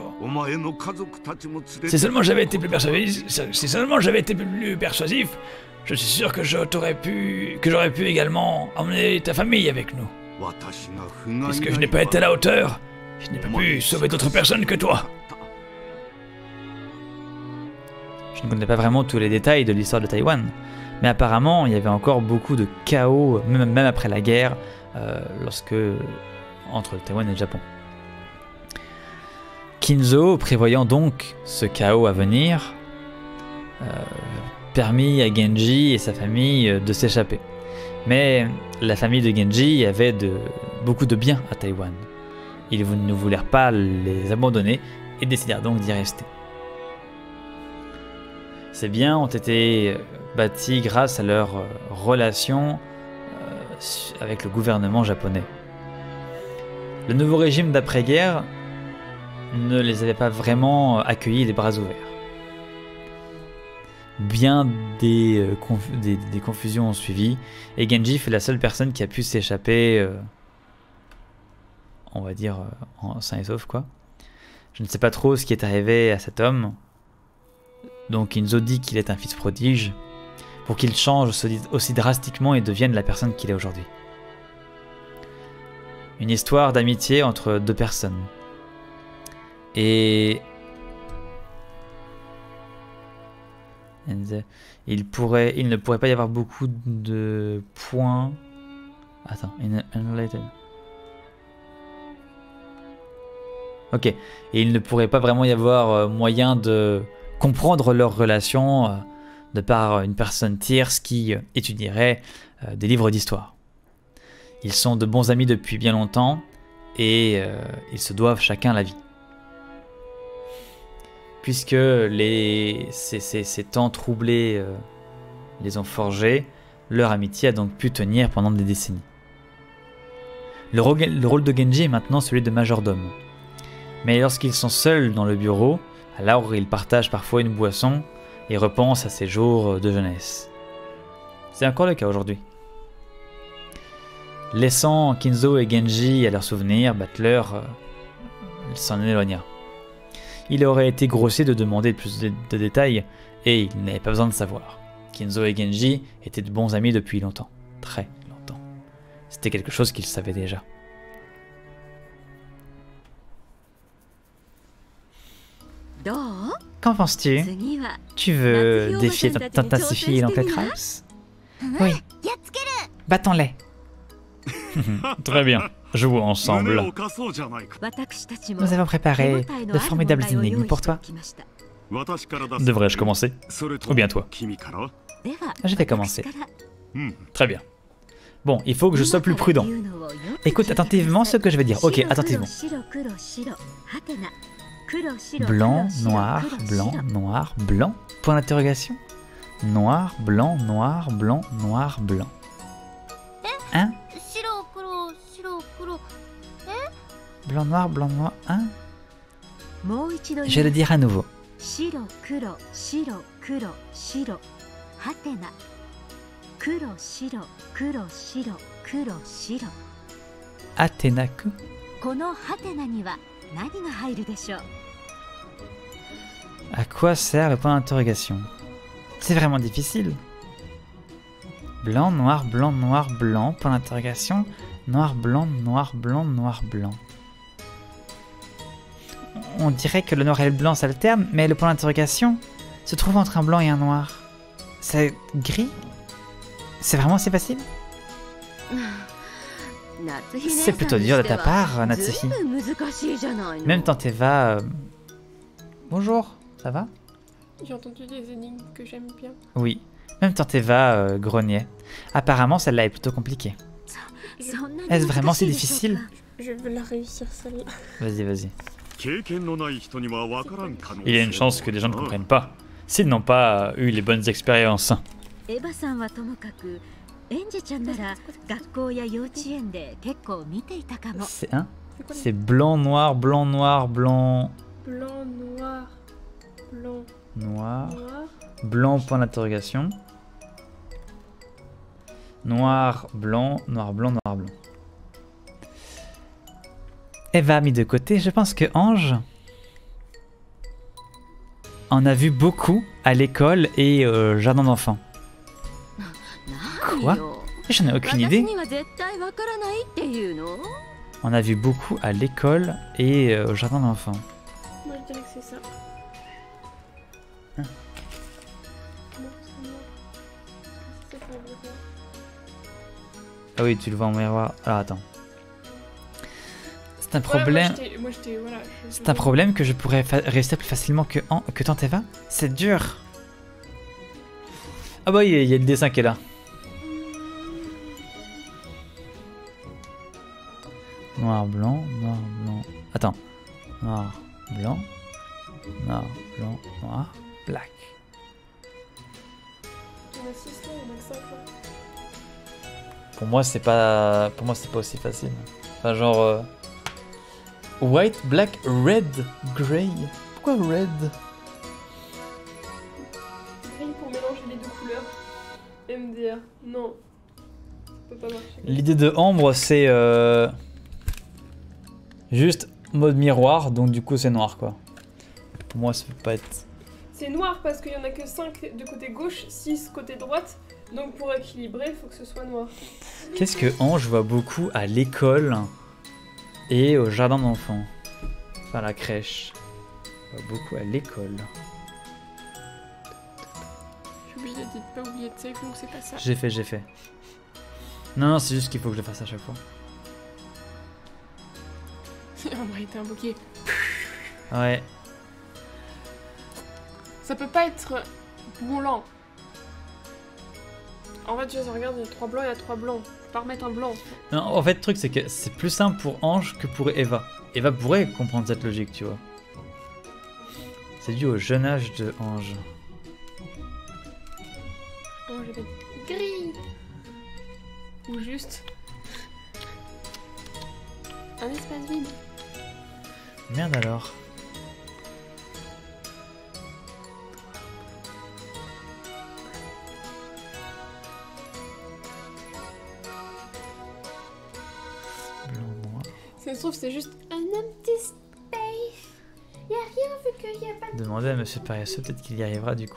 Speaker 2: Si seulement j'avais été plus persuasif, je suis sûr que j'aurais pu également emmener ta famille avec nous. Puisque je n'ai pas été à la hauteur, je n'ai pas pu sauver d'autres personnes que toi.
Speaker 1: Je ne connais pas vraiment tous les détails de l'histoire de Taïwan, mais apparemment il y avait encore beaucoup de chaos, même après la guerre, entre Taïwan et le Japon. Kinzo, prévoyant donc ce chaos à venir, permit à Genji et sa famille de s'échapper. Mais la famille de Genji avait beaucoup de biens à Taïwan. Ils ne voulèrent pas les abandonner et décidèrent donc d'y rester. Ces biens ont été bâtis grâce à leur relation avec le gouvernement japonais. Le nouveau régime d'après-guerre ne les avait pas vraiment accueillis les bras ouverts. Bien des confusions ont suivi, et Genji fut la seule personne qui a pu s'échapper, on va dire, en sain et sauf, quoi. Je ne sais pas trop ce qui est arrivé à cet homme, donc Kinzo dit qu'il est un fils prodige, pour qu'il change aussi drastiquement et devienne la personne qu'il est aujourd'hui. Une histoire d'amitié entre deux personnes. Et il ne pourrait pas y avoir beaucoup de points. Attends, unrelated. Ok, et il ne pourrait pas vraiment y avoir moyen de comprendre leur relation de par une personne tierce qui étudierait des livres d'histoire. Ils sont de bons amis depuis bien longtemps et ils se doivent chacun la vie. Puisque ces temps troublés les ont forgés, leur amitié a donc pu tenir pendant des décennies. Le rôle de Genji est maintenant celui de majordome. Mais lorsqu'ils sont seuls dans le bureau, alors ils partagent parfois une boisson et repensent à ses jours de jeunesse. C'est encore le cas aujourd'hui. Laissant Kinzo et Genji à leurs souvenirs, Butler s'en éloigna. Il aurait été grossier de demander plus de détails et il n'avait pas besoin de savoir. Kinzo et Genji étaient de bons amis depuis longtemps. Très longtemps. C'était quelque chose qu'ils savaient déjà. Qu'en penses-tu? Tu veux défier t'intensifier l'oncle Krauss? Oui. Battons-les. Très bien. Jouons ensemble. Nous avons préparé de formidables énigmes pour toi. Devrais-je commencer? Ou bien toi? Je vais commencer. Très bien. Bon, il faut que je sois plus prudent. Écoute attentivement ce que je vais dire. Ok, attentivement. Blanc, noir, blanc, noir, blanc. Point d'interrogation. Noir, blanc, noir, blanc, noir, blanc. Hein? Blanc, noir, hein? Je vais le dire à nouveau. Athénaku. À quoi sert le point d'interrogation? C'est vraiment difficile. Blanc, noir, blanc, point d'interrogation. Noir, blanc, blanc. On dirait que le noir et le blanc s'alternent, mais le point d'interrogation se trouve entre un blanc et un noir. C'est gris? C'est vraiment si facile? C'est plutôt dur de ta part, Natsuhi. Même quand Eva... Bonjour, ça va?
Speaker 3: J'ai entendu des énigmes que j'aime bien.
Speaker 1: Oui, même quand Eva grognait. Apparemment, celle-là est plutôt compliquée. Est-ce vraiment si difficile?
Speaker 3: Je veux la réussir, celle-là.
Speaker 1: Vas-y. Il y a une chance que les gens ne comprennent pas, s'ils n'ont pas eu les bonnes expériences. C'est un? C'est blanc, noir, blanc, noir, blanc...
Speaker 3: Blanc, noir, blanc,
Speaker 1: noir, blanc, point d'interrogation. Noir, blanc, noir, blanc, noir, blanc. Eva a mis de côté, je pense que Ange en a vu beaucoup à l'école et au jardin d'enfants. Quoi? J'en ai aucune idée. On a vu beaucoup à l'école et au jardin d'enfants.
Speaker 3: Moi je dirais que c'est ça.
Speaker 1: Hein?
Speaker 3: Non, c'est moi.
Speaker 1: Ah oui, tu le vois en miroir. Alors attends. C'est un problème.
Speaker 3: Moi, voilà,
Speaker 1: c'est un problème que je pourrais réussir plus facilement que Tante Eva. C'est dur. Ah bah il y a le dessin qui est là. Noir, blanc, noir, blanc. Attends. Noir, blanc, noir, black.
Speaker 3: Il y en a 6 là, il y en a que 5 là.
Speaker 1: Pour moi c'est pas aussi facile. Enfin genre white, black, red, grey. Pourquoi red?
Speaker 3: Grey pour mélanger les deux couleurs. MDR. Non. Ça peut pas marcher.
Speaker 1: L'idée de Ambre c'est juste mode miroir, donc du coup c'est noir quoi. Pour moi ça peut pas être...
Speaker 3: C'est noir parce qu'il y en a que 5 de côté gauche, 6 côté droite. Donc pour équilibrer, il faut que ce soit noir.
Speaker 1: Qu'est-ce que Ange voit beaucoup à l'école et au jardin d'enfants? Enfin la crèche. On voit beaucoup à l'école.
Speaker 3: J'ai oublié de pas oublier de save, donc c'est pas ça.
Speaker 1: J'ai fait. Non, c'est juste qu'il faut que je le fasse à chaque fois.
Speaker 3: En vrai, t'es invoqué.
Speaker 1: Ouais.
Speaker 3: Ça peut pas être blanc. En fait, je regarde, il y a 3 blancs, il y a 3 blancs. Faut pas remettre un blanc.
Speaker 1: Non, en fait, le truc, c'est que c'est plus simple pour Ange que pour Eva. Eva pourrait comprendre cette logique, tu vois. C'est dû au jeune âge de Ange.
Speaker 3: Oh, je vais gris. Ou juste. Un espace vide.
Speaker 1: Merde alors. Blanc, noir.
Speaker 3: Ça se trouve, c'est juste un empty space. Y'a rien vu qu'il y a pas de...
Speaker 1: Demandez à Monsieur Paresseux, peut-être qu'il y arrivera du coup.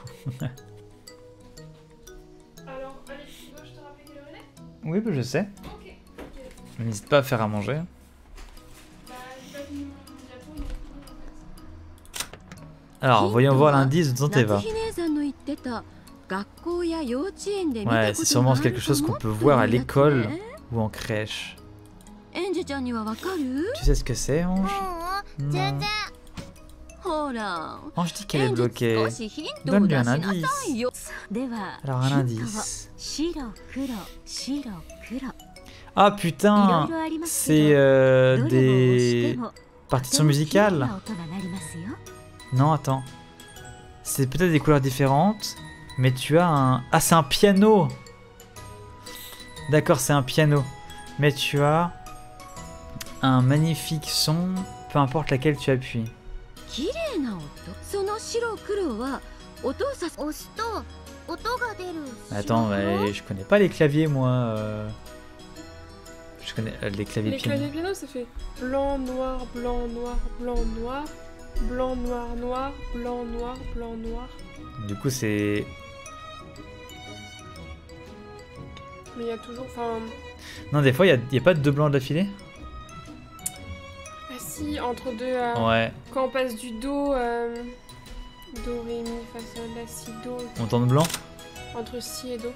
Speaker 3: Alors, allez, tu dois, je te rappelle quelle heure il est?
Speaker 1: Oui, bah, je sais.
Speaker 3: Ok.
Speaker 1: N'hésite pas à faire à manger.
Speaker 3: Bah, j'ai pas vu mon diapo, donc en fait.
Speaker 1: Alors, voyons voir l'indice de Tante Eva.
Speaker 4: 夏日姉さんの言ってた学校や幼稚園で見た
Speaker 1: Ouais,
Speaker 4: こ
Speaker 1: c'est
Speaker 4: とが
Speaker 1: sûrement
Speaker 4: ある
Speaker 1: quelque chose
Speaker 4: か
Speaker 1: qu'on
Speaker 4: も
Speaker 1: peut voir à
Speaker 4: っていうやつ
Speaker 1: l'école
Speaker 4: ね
Speaker 1: ou en crèche.
Speaker 4: エンジェちゃんにはわかる
Speaker 1: Tu sais ce que c'est, Ange?
Speaker 5: 全然
Speaker 4: ほら
Speaker 1: Ange dit qu'elle
Speaker 4: エ
Speaker 1: est
Speaker 4: ンジェ
Speaker 1: bloquée.
Speaker 4: 少しヒントを
Speaker 1: Donne-lui
Speaker 4: 出
Speaker 1: un
Speaker 4: しなさ
Speaker 1: indice.
Speaker 4: いよでは
Speaker 1: Alors, un
Speaker 4: ヒントは
Speaker 1: indice.
Speaker 4: 白黒白黒
Speaker 1: Ah
Speaker 4: いろ
Speaker 1: putain!
Speaker 4: いろあります
Speaker 1: C'est
Speaker 4: けどどれを押して
Speaker 1: des
Speaker 4: も
Speaker 1: partitions
Speaker 4: とても綺麗
Speaker 1: musicales?
Speaker 4: な音が鳴りますよ
Speaker 1: Non, attends. C'est peut-être des couleurs différentes, mais tu as un... Ah, c'est un piano! D'accord, c'est un piano. Mais tu as un magnifique son, peu importe laquelle tu appuies.
Speaker 4: 綺麗な音その白黒は音をさす
Speaker 5: 押すと音が出る
Speaker 1: Attends, mais je connais pas les claviers, moi. Je connais les claviers de
Speaker 3: Les
Speaker 1: piano.
Speaker 3: claviers piano, ça fait blanc, noir, blanc, noir, blanc, noir, blanc, noir, noir, blanc, noir, blanc, noir.
Speaker 1: Du coup, c'est...
Speaker 3: Mais il y a toujours, enfin,
Speaker 1: Non, des fois, il y a pas de deux blancs d'affilée?
Speaker 3: ah si, entre deux,
Speaker 1: Ouais,
Speaker 3: quand on passe du do, do, ré, mi, fa, sol, la, si, do,
Speaker 1: on tente blanc?
Speaker 3: entre si et do.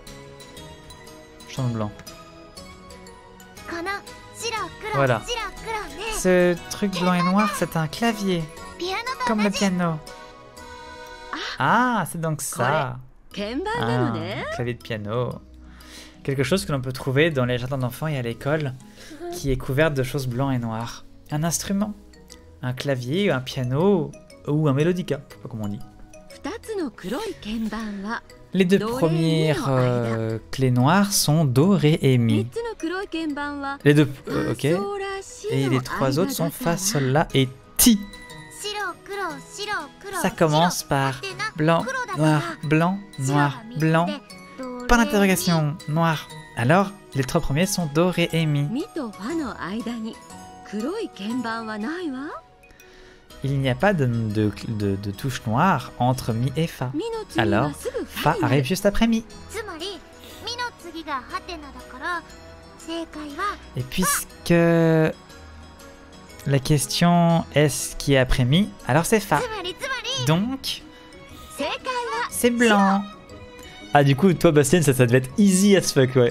Speaker 1: Je tente blanc.
Speaker 5: かな白黒
Speaker 1: Voilà.
Speaker 5: 白黒ね
Speaker 1: Ce truc blanc et noir, c'est un clavier,
Speaker 5: ピアノ
Speaker 1: comme le piano. Ah, c'est donc ça.
Speaker 4: 鍵盤なの
Speaker 1: Ah,
Speaker 4: ね
Speaker 1: clavier de piano. Quelque chose que l'on peut trouver dans les jardins d'enfants et à l'école, qui est couvert de choses blancs et noirs. Un instrument, un clavier, un piano ou un mélodica, je sais pas comment on dit.
Speaker 4: 2つの黒い鍵盤は
Speaker 1: Les deux
Speaker 4: Do, ré,
Speaker 1: premières
Speaker 4: mi,
Speaker 1: clés noires sont Do, Ré et
Speaker 4: 3
Speaker 1: Mi.
Speaker 4: つの黒い鍵盤は
Speaker 1: Les deux,
Speaker 4: ファ
Speaker 1: ok.
Speaker 4: ソラシ
Speaker 1: Et
Speaker 4: の
Speaker 1: les trois
Speaker 4: 間
Speaker 1: autres sont
Speaker 4: だから
Speaker 1: Fa, Sol, La et Ti.
Speaker 5: 白黒白黒
Speaker 1: Ça commence par
Speaker 5: 白ってな
Speaker 1: blanc,
Speaker 5: 黒だから
Speaker 1: noir, blanc,
Speaker 5: 白
Speaker 1: noir,
Speaker 5: が右
Speaker 1: blanc.
Speaker 5: でドレ
Speaker 1: Pas
Speaker 5: ミ
Speaker 1: d'interrogation, noir. Alors, les trois premiers sont Do, Ré et Mi.
Speaker 4: ミとファの間に黒い鍵盤はないわ
Speaker 1: Il n'y a pas de touche noire entre Mi et Fa.
Speaker 4: ミの次は
Speaker 1: Alors,
Speaker 4: すぐフ
Speaker 1: Fa
Speaker 4: ァにな
Speaker 1: arrive
Speaker 4: る
Speaker 1: juste après Mi.
Speaker 5: つまりミの次がハテナだから正解は
Speaker 1: Et puisque la question est ce qui est après Mi, alors c'est Fa.
Speaker 5: つまり
Speaker 1: Donc,
Speaker 4: 正解は
Speaker 1: c'est blanc. Ah, du coup, toi, Bastien, ça devait être easy as fuck, ouais.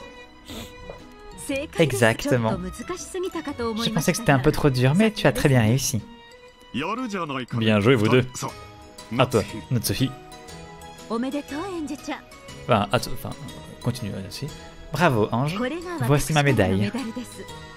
Speaker 4: 正解です
Speaker 1: Exactement.
Speaker 4: ちょっと難しすぎたかと思
Speaker 1: Je
Speaker 4: いま
Speaker 1: pensais
Speaker 4: し
Speaker 1: que
Speaker 4: た
Speaker 1: c'était un
Speaker 4: が
Speaker 1: peu trop dur, mais tu as très bien réussi. Bien joué, vous deux. À toi, Natsuhi.
Speaker 4: おめでとうエンジェちゃん
Speaker 1: Enfin, continue, Natsuhi. Bravo, Ange.
Speaker 4: これが
Speaker 1: Voici
Speaker 4: 私
Speaker 1: ma
Speaker 4: からの
Speaker 1: médaille.
Speaker 4: メダルです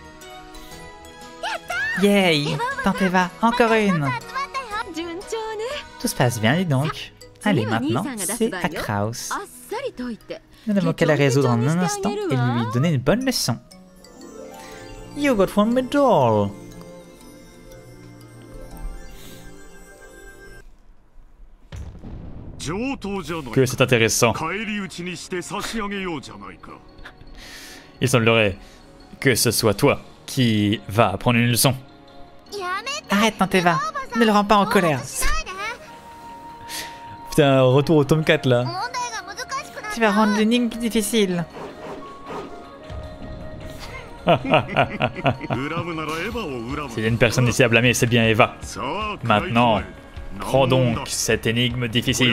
Speaker 1: Yay! Tante Eva, encore une!
Speaker 4: 順調ね
Speaker 1: Tout se passe bien, dis donc. Allez,
Speaker 4: Salut,
Speaker 1: maintenant,
Speaker 4: Anissa,
Speaker 1: c'est
Speaker 4: Gadasban,
Speaker 1: à
Speaker 4: yo.
Speaker 1: Kraus.
Speaker 4: あっさり解いて
Speaker 1: Nous n'avons qu'à la résoudre en un instant et lui donner une bonne leçon. You got one medal! Que c'est intéressant. Il semblerait que ce soit toi qui va apprendre une leçon.
Speaker 5: やめ
Speaker 1: Arrête, Tante Eva, ne le rends pas en colère.
Speaker 5: しないで
Speaker 1: Putain, retour au tome 4 là.
Speaker 5: 問題が難しくなっ
Speaker 1: Tu
Speaker 5: ち
Speaker 1: vas
Speaker 5: ゃ
Speaker 1: rendre
Speaker 5: う
Speaker 1: l'énigme plus difficile. S'il y a une personne ici à blâmer, c'est bien Eva. Maintenant, prends donc cette énigme difficile.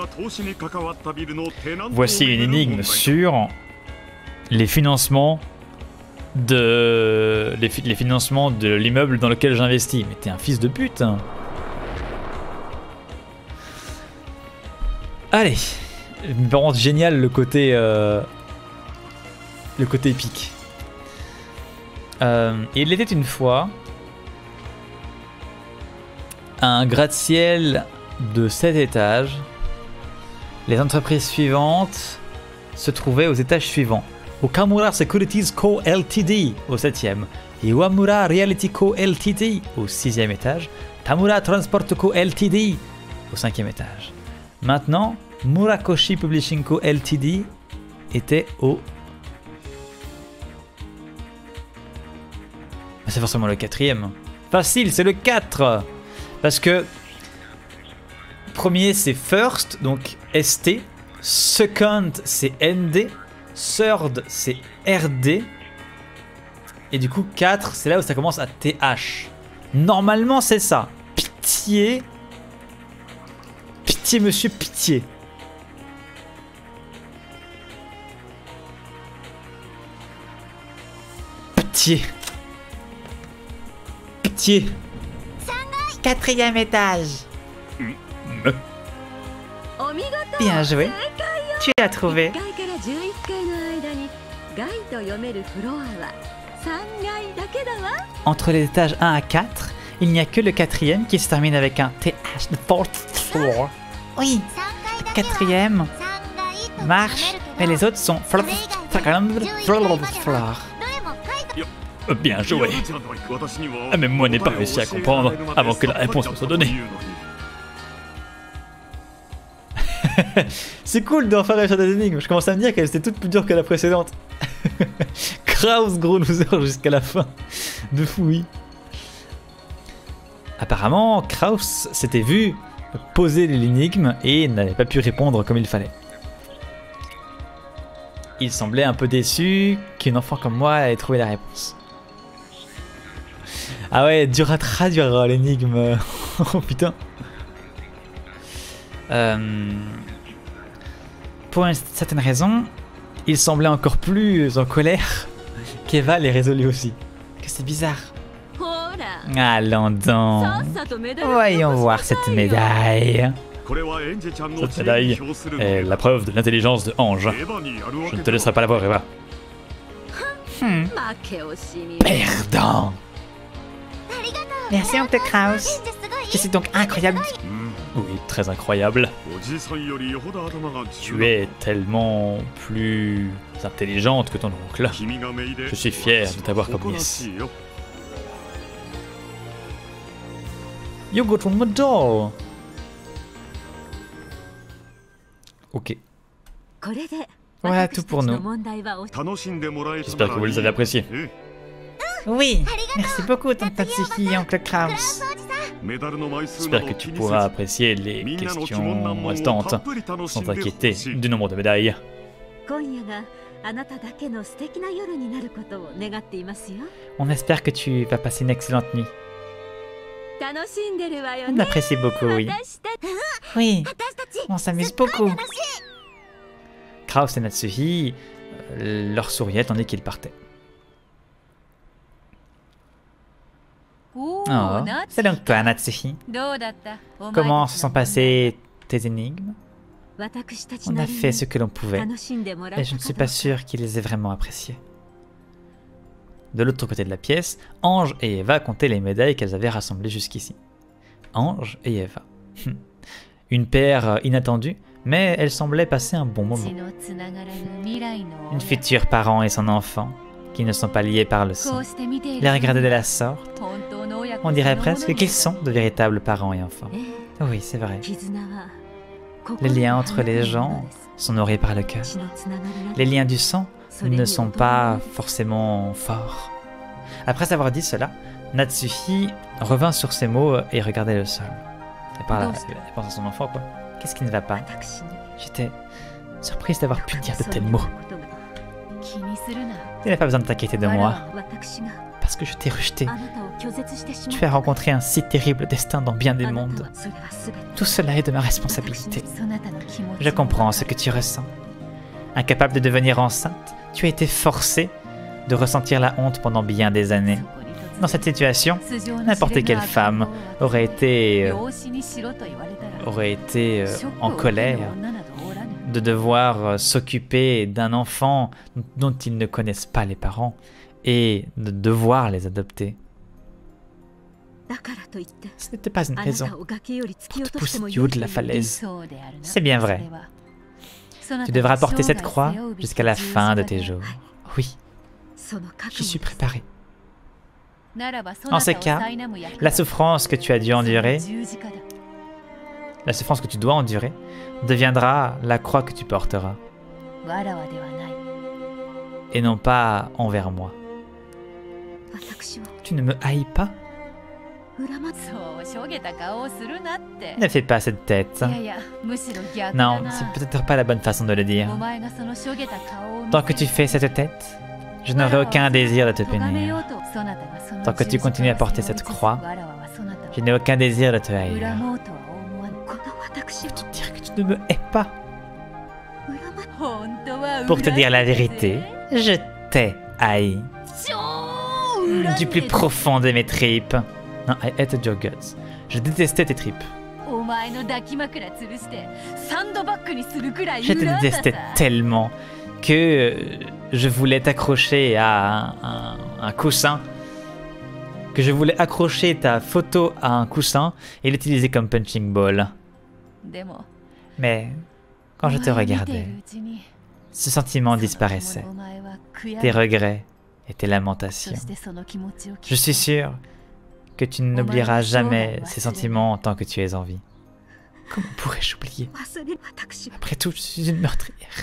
Speaker 1: Voici une énigme sur les financements de les financements de l'immeuble dans lequel j'investis. Mais t'es un fils de pute. Hein. Allez. Par contre, génial le côté épique. Il était une fois un gratte-ciel de 7 étages. Les entreprises suivantes se trouvaient aux étages suivants. Okamura Securities Co. Ltd. au 7e. Iwamura Reality Co. Ltd. au 6e étage. Tamura Transport Co. Ltd. au 5e étage. Maintenant, Murakoshi Publishing Co. Ltd. était au... C'est forcément le 4e. Facile, c'est le 4. Parce que... Premier, c'est First, donc ST. Second, c'est ND. Third, c'est RD. Et du coup, 4, c'est là où ça commence à TH. Normalement, c'est ça. Pitié. Pitié, monsieur, pitié. Pitié. Pitié. 4e étage. Bien joué. Tu l'as trouvé. Entre les étages 1 à 4, il n'y a que le 4e qui se termine avec un TH, the fourth floor. Oui, 4e marche, mais les autres sont floor. Bien joué. Ah, mais moi n'ai pas réussi à comprendre avant que la réponse me soit donnée. C'est cool d'en faire réussir des énigmes. Je commence à me dire qu'elles étaient toutes plus dures que la précédente. Kraus, gros loser jusqu'à la fin. De fou, oui. Apparemment, Kraus s'était vu poser l'énigme et n'avait pas pu répondre comme il fallait. Il semblait un peu déçu qu'une enfant comme moi ait trouvé la réponse. Ah ouais, dur à traduire l'énigme. Oh putain. Pour une certaine raison, il semblait encore plus en colère qu'Eva l'ait résolu aussi. Que c'est bizarre. Allons donc. Voyons voir cette médaille. Cette médaille est la preuve de l'intelligence de Ange. Je ne te laisserai pas la voir, Eva. Perdant. Merci, oncle Kraus. Je suis donc incroyable. Oui, très incroyable. Tu es tellement plus intelligente que ton oncle. Je suis fier de t'avoir comme nièce. You got from a doll. Ok. Voilà tout pour nous. J'espère que vous les avez appréciés. Oui, merci beaucoup, tante Natsuki et oncle Kraus. J'espère que tu pourras apprécier les questions restantes sans t'inquiéter du nombre de médailles. On espère que tu vas passer une excellente nuit. On apprécie beaucoup, oui. Oui, on s'amuse beaucoup. Kraus et Natsuki leur souriaient tandis qu'ils partaient. Oh, c'est donc toi, Natsuki. Comment se sont passées tes énigmes? On a fait ce que l'on pouvait, et je ne suis pas sûr qu'ils aient vraiment apprécié. De l'autre côté de la pièce, Ange et Eva comptaient les médailles qu'elles avaient rassemblées jusqu'ici. Ange et Eva. Une paire inattendue, mais elle semblait passer un bon moment. Une future parent et son enfant, qui ne sont pas liés par le sang. Les regarder de la sorte, on dirait presque qu'ils sont de véritables parents et enfants. Oui, c'est vrai. Les liens entre les gens sont nourris par le cœur. Les liens du sang ne sont pas forcément forts. Après avoir dit cela, Natsuki revint sur ses mots et regardait le sol. Elle pense à son enfant, quoi. Qu'est-ce qui ne va pas? J'étais surprise d'avoir pu dire de tels mots. Tu n'as pas besoin de t'inquiéter de moi, parce que je t'ai rejeté. Tu as rencontré un si terrible destin dans bien des mondes. Tout cela est de ma responsabilité. Je comprends ce que tu ressens. Incapable de devenir enceinte, tu as été forcée de ressentir la honte pendant bien des années. Dans cette situation, n'importe quelle femme aurait été en colère de devoir s'occuper d'un enfant dont ils ne connaissent pas les parents et de devoir les adopter. Ce n'était pas une raison pour te pousser du haut de la falaise. C'est bien vrai. Tu devras porter cette croix jusqu'à la fin de tes jours. Oui, j'y suis préparé. En ce cas, la souffrance que tu as dû endurer, la souffrance que tu dois endurer, deviendra la croix que tu porteras. Et non pas envers moi. Tu ne me haïs pas? Ne fais pas cette tête. Non, c'est peut-être pas la bonne façon de le dire. Tant que tu fais cette tête, je n'aurai aucun désir de te punir. Tant que tu continues à porter cette croix, je n'ai aucun désir de te haïr. Veux-tu dire que tu ne me hais pas? Pour te dire la vérité, je t'ai haï. Du plus profond de mes tripes. Non, I hated your guts. Je détestais tes tripes. Je te détestais tellement que je voulais t'accrocher à un coussin. Que je voulais accrocher ta photo à un coussin et l'utiliser comme punching ball. Mais quand je te regardais, ce sentiment disparaissait. Tes regrets et tes lamentations. Je suis sûr que tu n'oublieras jamais ces sentiments tant que tu es en vie. Comment pourrais-je oublier? Après tout, je suis une meurtrière.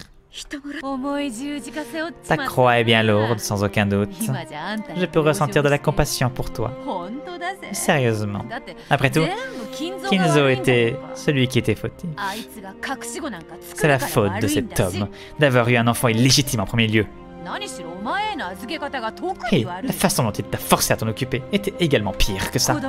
Speaker 1: Ta croix est bien lourde, sans aucun doute. Je peux ressentir de la compassion pour toi. Sérieusement. Après tout, Kinzo était celui qui était fautif. C'est la faute de cet homme d'avoir eu un enfant illégitime en premier lieu. Et la façon dont il t'a forcé à t'en occuper était également pire que ça.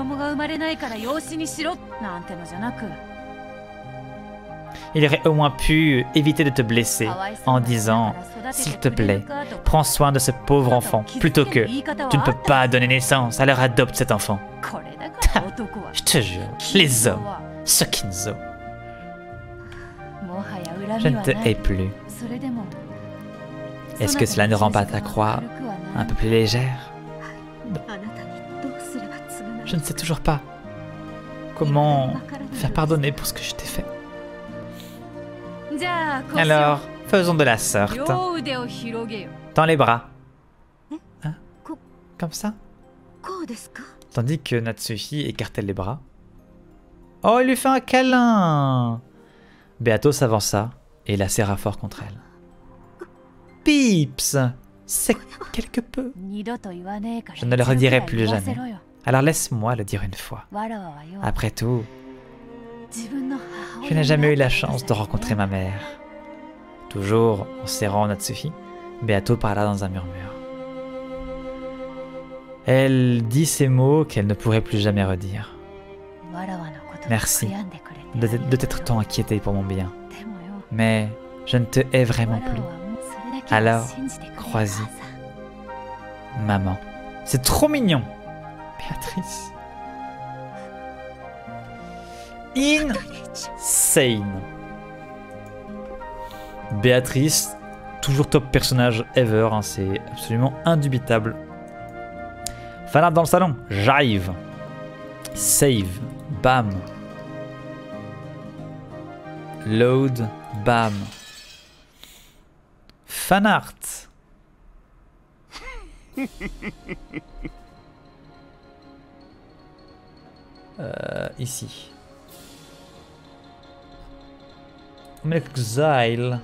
Speaker 1: Il aurait au moins pu éviter de te blesser en disant « S'il te plaît, prends soin de ce pauvre enfant plutôt que tu ne peux pas donner naissance, alors adopte cet enfant. » Je te jure, les hommes, ce Kinzo. Je ne te hais plus. Est-ce que cela ne rend pas ta croix un peu plus légère? Je ne sais toujours pas comment faire pardonner pour ce que je t'ai fait. Alors, faisons de la sorte. Tends les bras. Hein? Comme ça? Tandis que Natsuhi écartèle les bras. Oh, il lui fait un câlin! Beato s'avança et la serra fort contre elle. Pips! C'est quelque peu. Je ne le redirai plus jamais. Alors laisse-moi le dire une fois. Après tout, je n'ai jamais eu la chance de rencontrer ma mère. Toujours en serrant Natsuhi, Beato parla dans un murmure. Elle dit ces mots qu'elle ne pourrait plus jamais redire. Merci de t'être tant inquiété pour mon bien. Mais je ne te hais vraiment plus. Alors, crois-y. Maman. C'est trop mignon. Béatrice. Insane. Béatrice, toujours top personnage ever, hein, c'est absolument indubitable. Fanart dans le salon, j'arrive. Save, bam. Load, bam. Fanart. Ici. Exile.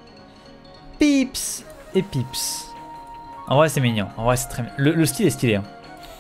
Speaker 1: Pips et Pips. En vrai c'est mignon, en vrai c'est très mignon. Le style est stylé. Hein.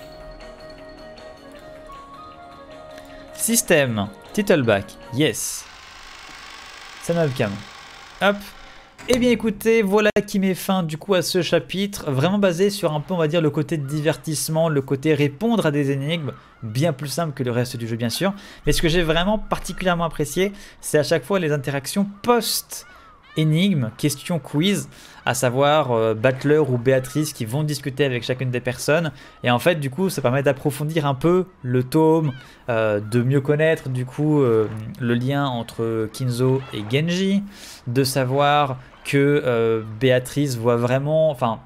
Speaker 1: Système, titleback, yes. C'est ma webcam. Hop. Eh bien écoutez, voilà qui met fin du coup à ce chapitre, vraiment basé sur un peu on va dire le côté divertissement, le côté répondre à des énigmes, bien plus simple que le reste du jeu bien sûr, mais ce que j'ai vraiment particulièrement apprécié, c'est à chaque fois les interactions post-énigmes, questions quiz, à savoir Battler ou Béatrice qui vont discuter avec chacune des personnes, et en fait du coup ça permet d'approfondir un peu le tome, de mieux connaître du coup le lien entre Kinzo et Genji, de savoir que Béatrice voit vraiment, enfin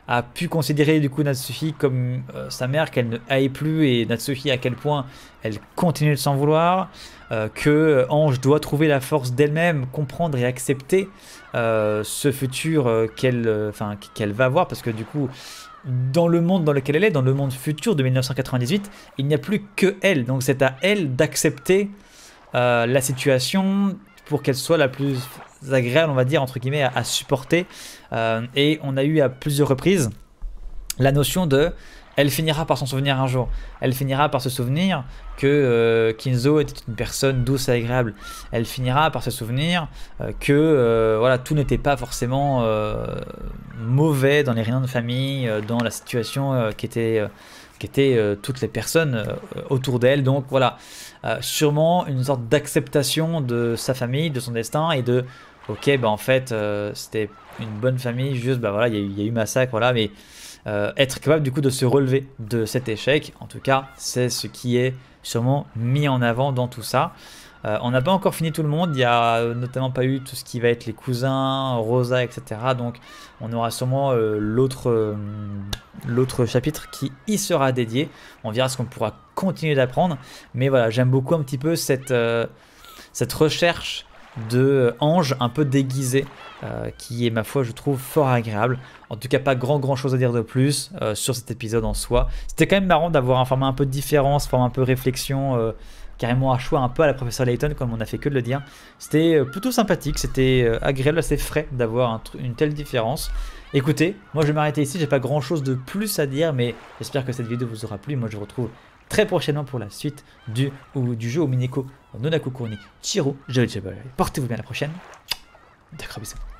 Speaker 1: a pu considérer du coup Natsuki comme sa mère, qu'elle ne haït plus, et Natsuki à quel point elle continue de s'en vouloir, que Ange doit trouver la force d'elle-même, comprendre et accepter ce futur qu'elle va avoir, parce que du coup dans le monde dans lequel elle est, dans le monde futur de 1998, il n'y a plus que elle, donc c'est à elle d'accepter la situation pour qu'elle soit la plus agréable, on va dire, entre guillemets, à supporter. Et on a eu à plusieurs reprises la notion de elle finira par s'en souvenir un jour. Elle finira par se souvenir que Kinzo était une personne douce et agréable. Elle finira par se souvenir que voilà, tout n'était pas forcément mauvais dans les réunions de famille, dans la situation qu'étaient toutes les personnes autour d'elle. Donc voilà, sûrement une sorte d'acceptation de sa famille, de son destin, et de ok, bah en fait c'était une bonne famille, juste bah voilà, il y a eu massacre, voilà, mais être capable du coup de se relever de cet échec, en tout cas c'est ce qui est sûrement mis en avant dans tout ça. On n'a pas encore fini tout le monde, il n'y a notamment pas eu tout ce qui va être les cousins, Rosa, etc. Donc on aura sûrement l'autre chapitre qui y sera dédié. On verra ce qu'on pourra continuer d'apprendre. Mais voilà, j'aime beaucoup un petit peu cette recherche de Ange un peu déguisé, qui est, ma foi, je trouve fort agréable. En tout cas, pas grand chose à dire de plus sur cet épisode en soi. C'était quand même marrant d'avoir un format un peu différent, ce format un peu réflexion, carrément à choix un peu à la professeure Layton, comme on a fait que de le dire. C'était plutôt sympathique, c'était agréable, assez frais d'avoir une telle différence. Écoutez, moi je vais m'arrêter ici, j'ai pas grand chose de plus à dire, mais j'espère que cette vidéo vous aura plu. Moi je vous retrouve très prochainement pour la suite du jeu Umineko Nonnaku Kuni Chihiro. Portez-vous bien, à la prochaine. D'accord, bisous.